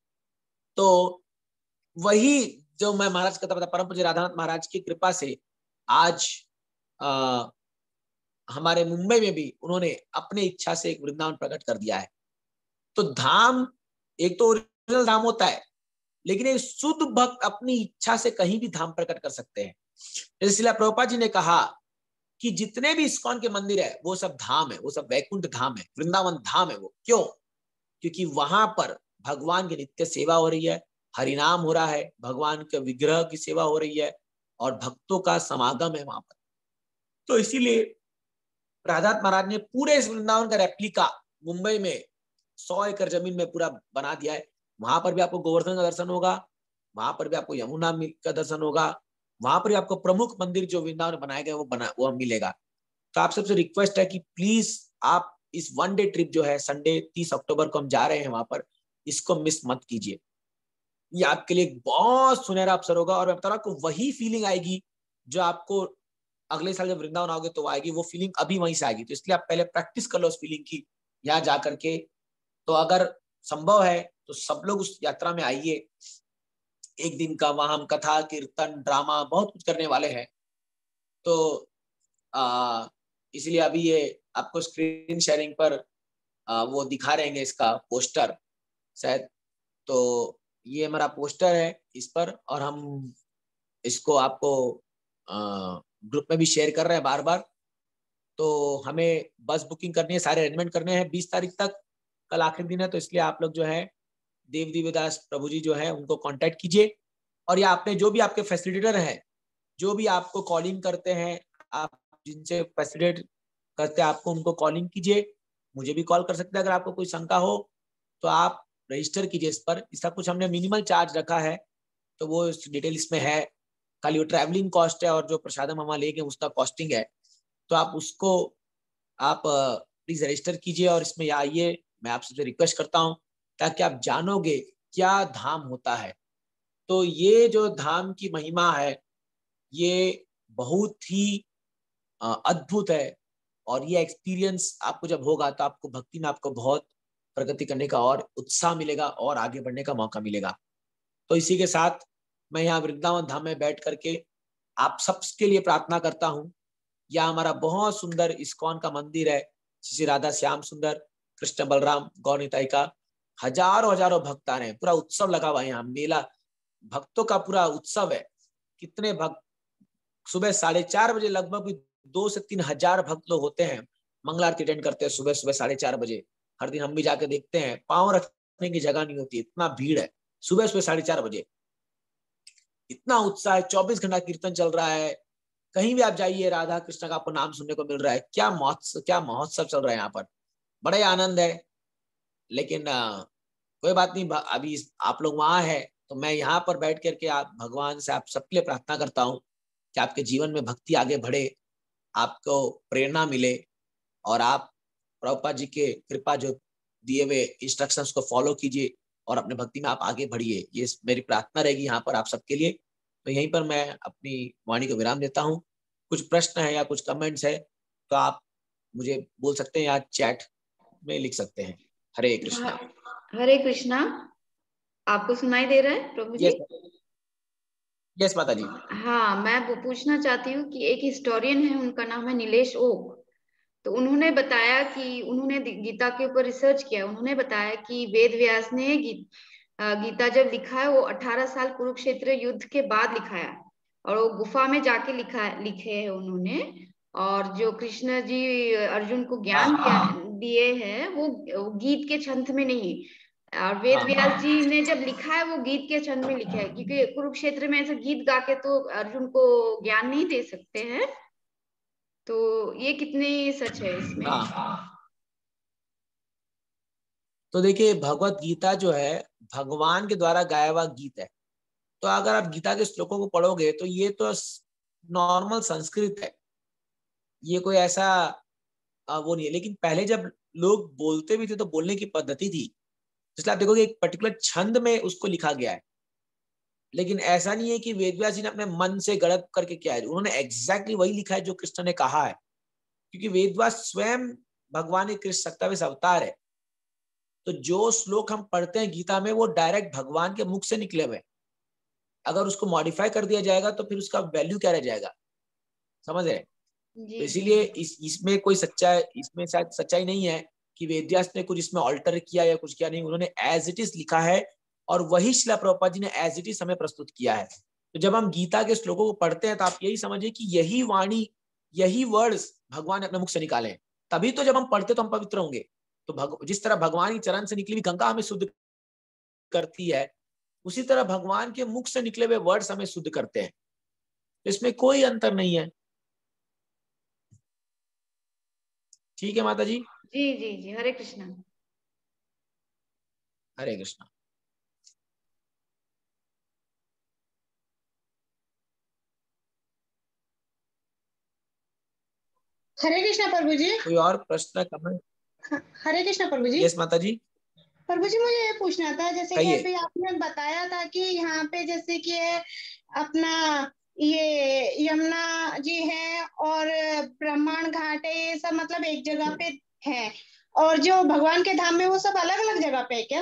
तो वही जो मैं महाराज कहता था, परम पूज्य राधानाथ महाराज की कृपा से आज आ, हमारे मुंबई में भी उन्होंने अपने इच्छा से एक वृंदावन प्रकट कर दिया है। तो धाम एक तो ओरिजिनल धाम होता है, लेकिन एक शुद्ध भक्त अपनी इच्छा से कहीं भी धाम प्रकट कर सकते हैं। इसलिए प्रभुपाद जी ने कहा कि जितने भी इस्कॉन के मंदिर है वो सब धाम है, वो सब वैकुंठ धाम है, वृंदावन धाम है वो। क्यों? क्योंकि वहां पर भगवान की नित्य सेवा हो रही है, हरिनाम हो रहा है, भगवान के विग्रह की सेवा हो रही है और भक्तों का समागम है वहां पर। तो इसीलिए राधानाथ महाराज ने पूरे इस वृंदावन का रेप्लिका मुंबई में सौ एकड़ जमीन में पूरा बना दिया है। वहां पर भी आपको गोवर्धन का दर्शन होगा, वहां पर भी आपको यमुना का दर्शन होगा, वहां पर भी आपको प्रमुख मंदिर जो वृंदावन में बनाए गए वो बना वो मिलेगा। तो आप सबसे रिक्वेस्ट है कि प्लीज आप इस वन डे ट्रिप जो है संडे तीस अक्टूबर को हम जा रहे हैं वहां पर, इसको मिस मत कीजिए। ये आपके लिए एक बहुत सुनहरा अवसर होगा और मैं बता रहा हूं आपको वही फीलिंग आएगी जो आपको अगले साल जब वृंदावन आओगे तो आएगी। वो फीलिंग अभी वहीं से आएगी। तो इसलिए आप पहले प्रैक्टिस कर लो उस फीलिंग की यहाँ जा करके। तो अगर संभव है तो सब लोग उस यात्रा में आइए। एक दिन का वहां हम कथा कीर्तन ड्रामा बहुत कुछ करने वाले हैं। तो आ, इसलिए अभी ये आपको स्क्रीन शेयरिंग पर आ, वो दिखा रहेंगे इसका पोस्टर शायद। तो ये हमारा पोस्टर है इस पर, और हम इसको आपको ग्रुप में भी शेयर कर रहे हैं बार बार। तो हमें बस बुकिंग करनी है, सारे अरेंजमेंट करने हैं बीस तारीख तक, कल आखिरी दिन है। तो इसलिए आप लोग जो है देव दिव्यदास प्रभु जी जो है उनको कांटेक्ट कीजिए, और या आपने जो भी आपके फैसिलिटेटर हैं, जो भी आपको कॉलिंग करते हैं, आप जिनसे फैसिलिटेट करते हैं आपको उनको कॉलिंग कीजिए। मुझे भी कॉल कर सकते हैं अगर आपको कोई शंका हो तो आप रजिस्टर कीजिए इस पर। इसका कुछ हमने मिनिमल चार्ज रखा है, तो वो डिटेल इसमें है। खाली वो ट्रैवलिंग कॉस्ट है और जो प्रसादम हम लेंगे उसका कॉस्टिंग है। तो आप उसको आप प्लीज रजिस्टर कीजिए और इसमें आइए। मैं आपसे रिक्वेस्ट करता हूँ ताकि आप जानोगे क्या धाम होता है। तो ये जो धाम की महिमा है ये बहुत ही अद्भुत है, और ये एक्सपीरियंस आपको जब होगा तो आपको भक्ति में आपको बहुत प्रगति करने का और उत्साह मिलेगा और आगे बढ़ने का मौका मिलेगा। तो इसी के साथ मैं यहाँ वृंदावन धाम में बैठ करके आप सबके लिए प्रार्थना करता हूँ। यह हमारा बहुत सुंदर इस्कॉन का मंदिर है, श्री राधा श्याम सुंदर कृष्ण बलराम गौर निताई का। हजारों हजारों भक्त आ रहे हैं, पूरा उत्सव लगा हुआ है यहाँ, मेला भक्तों का पूरा उत्सव है। कितने भक्त, सुबह साढ़े चार बजे लगभग दो से तीन हजार भक्त लोग होते हैं, मंगल आरती अटेंड करते हैं सुबह सुबह साढ़े चार बजे। हर दिन हम भी जाके देखते हैं, पांव रखने की जगह नहीं होती, इतना भीड़ है सुबह सुबह साढ़े चार बजे। इतना उत्साह है, चौबीस घंटा कीर्तन चल रहा है, कहीं भी आप जाइए, राधा कृष्ण का आपको नाम सुनने को मिल रहा है। क्या महोत्सव, क्या महोत्सव चल रहा है यहाँ पर, बड़े आनंद है। लेकिन आ, कोई बात नहीं, अभी आप लोग वहां है तो मैं यहाँ पर बैठ करके आप भगवान से आप सबके लिए प्रार्थना करता हूँ कि आपके जीवन में भक्ति आगे बढ़े, आपको प्रेरणा मिले और आप प्रभुपाद जी के कृपा जो दिए हुए इंस्ट्रक्शंस को फॉलो कीजिए और अपने भक्ति में आप आगे बढ़िए। ये मेरी प्रार्थना रहेगी यहाँ पर आप सबके लिए। तो यहीं पर मैं अपनी वाणी को विराम देता हूँ। कुछ प्रश्न है या कुछ कमेंट्स है तो आप मुझे बोल सकते हैं या चैट में लिख सकते हैं। हरे कृष्णा। हरे कृष्णा। आपको सुनाई दे रहा है प्रभु जी? यस यस माता जी। हाँ, मैं वो पूछना चाहती हूँ कि एक हिस्टोरियन है, उनका नाम है नीलेश ओक। तो उन्होंने बताया कि उन्होंने गीता के ऊपर रिसर्च किया। उन्होंने बताया कि वेद व्यास ने गी, गीता जब लिखा है वो अठारह साल कुरुक्षेत्र युद्ध के बाद लिखा है, और वो गुफा में जाके लिखा लिखे है उन्होंने। और जो कृष्ण जी अर्जुन को ज्ञान दिए हैं वो, वो गीत के छंद में नहीं। और वेद व्यास जी ने जब लिखा है वो गीत के छंद में लिखा है, क्योंकि कुरुक्षेत्र में ऐसे गीत गा के तो अर्जुन को ज्ञान नहीं दे सकते हैं। तो ये कितनी सच है इसमें? हाँ, तो देखिए भगवत गीता जो है भगवान के द्वारा गाया हुआ गीत है। तो अगर आप गीता के श्लोकों को पढ़ोगे तो ये तो नॉर्मल संस्कृत है, ये कोई ऐसा वो नहीं है। लेकिन पहले जब लोग बोलते भी थे तो बोलने की पद्धति थी, इसलिए आप देखोगे एक पर्टिकुलर छंद में उसको लिखा गया है। लेकिन ऐसा नहीं है कि वेदव्यास जी ने अपने मन से गढ़ करके किया है, उन्होंने एग्जैक्टली वही लिखा है जो कृष्ण ने कहा है। क्योंकि वेदव्यास स्वयं भगवान कृष्ण सत्तावीस अवतार है। तो जो श्लोक हम पढ़ते हैं गीता में वो डायरेक्ट भगवान के मुख से निकले हुए। अगर उसको मॉडिफाई कर दिया जाएगा तो फिर उसका वैल्यू क्या रह जाएगा, समझ रहे? तो इसीलिए इस इसमें कोई सच्चाई, इसमें शायद सच्चाई नहीं है कि वेदव्यास ने कुछ इसमें ऑल्टर किया या कुछ किया, नहीं। उन्होंने एज इट इज लिखा है और वही श्रील प्रभुपाद जी ने एज इट इज हमें प्रस्तुत किया है। तो जब हम गीता के श्लोकों को पढ़ते हैं तो आप यही समझिए कि यही वाणी, यही वर्ड्स भगवान ने अपने मुख से निकाले हैं। तभी तो जब हम पढ़ते तो हम पवित्र होंगे। तो भग, जिस तरह भगवान के चरण से निकली हुई गंगा हमें शुद्ध करती है, उसी तरह भगवान के मुख से निकले हुए वर्ड्स हमें शुद्ध करते हैं। तो इसमें कोई अंतर नहीं है। ठीक है माता जी? जी जी जी। हरे कृष्णा। हरे कृष्णा। हरे कृष्णा प्रभु जी। कोई और प्रश्न कमेंट? हरे कृष्णा प्रभु जी। यस माता जी। प्रभु जी मुझे ये पूछना था, जैसे कि अभी आपने बताया था कि यहाँ पे जैसे कि अपना ये यमुना जी है और ब्रह्मांड घाट है, ये सब मतलब एक जगह पे है, और जो भगवान के धाम में वो सब अलग अलग जगह पे है क्या?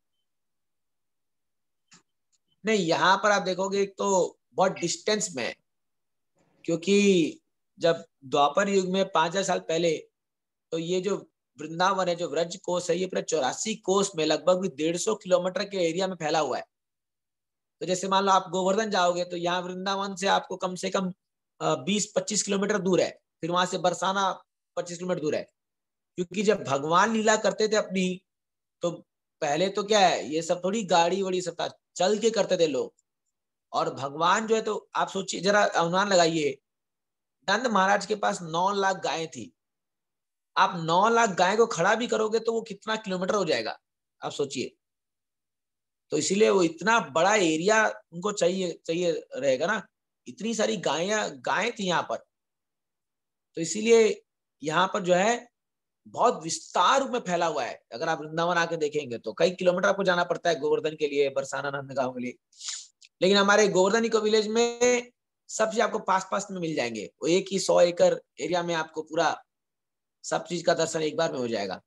नहीं, यहाँ पर आप देखोगे तो बहुत डिस्टेंस में है। क्योंकि जब द्वापर युग में पांच हजार साल पहले, तो ये जो वृंदावन है, जो व्रज कोष है, ये पूरा चौरासी कोष में लगभग भी डेढ़ सौ किलोमीटर के एरिया में फैला हुआ है। तो जैसे मान लो आप गोवर्धन जाओगे तो यहाँ वृंदावन से आपको कम से कम बीस पच्चीस किलोमीटर दूर है। फिर वहां से बरसाना पच्चीस किलोमीटर दूर है। क्योंकि जब भगवान लीला करते थे अपनी, तो पहले तो क्या है, ये सब थोड़ी गाड़ी वड़ी सब था, चल के करते थे लोग। और भगवान जो है, तो आप सोचिए जरा, अनुमान लगाइए, नंद महाराज के पास नौ लाख गायें थी। आप नौ लाख गाय को खड़ा भी करोगे तो वो कितना किलोमीटर हो जाएगा, आप सोचिए। तो इसीलिए वो इतना बड़ा एरिया उनको चाहिए चाहिए रहेगा ना। इतनी सारी गायें गायें थी यहाँ पर। तो इसीलिए यहाँ पर जो है बहुत विस्तार रूप में फैला हुआ है। अगर आप वृंदावन आके देखेंगे तो कई किलोमीटर आपको जाना पड़ता है गोवर्धन के लिए, बरसाना नंदगांव के लिए। लेकिन हमारे गोवर्धन इको विलेज में सब चीज आपको पास पास में मिल जाएंगे। वो एक ही सौ एकड़ एरिया में आपको पूरा सब चीज का दर्शन एक बार में हो जाएगा।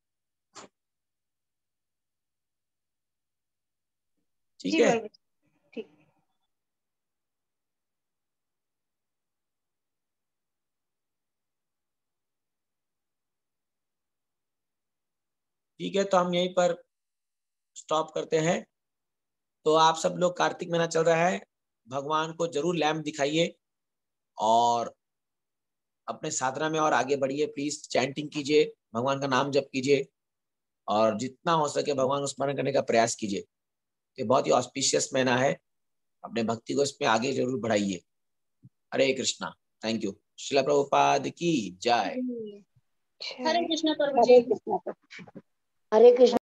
ठीक है। ठीक ठीक है, तो हम यहीं पर स्टॉप करते हैं। तो आप सब लोग, कार्तिक महीना चल रहा है, भगवान को जरूर लैम्प दिखाइए और अपने साधना में और आगे बढ़िए। प्लीज चैंटिंग कीजिए, भगवान का नाम जप कीजिए और जितना हो सके भगवान को स्मरण करने का प्रयास कीजिए। ये बहुत ही ऑस्पिशियस महीना है, अपने भक्ति को इसमें आगे जरूर बढ़ाइए। हरे कृष्णा। Thank you. श्रील प्रभुपाद की जय। हरे कृष्ण प्रभु जी। हरे कृष्ण।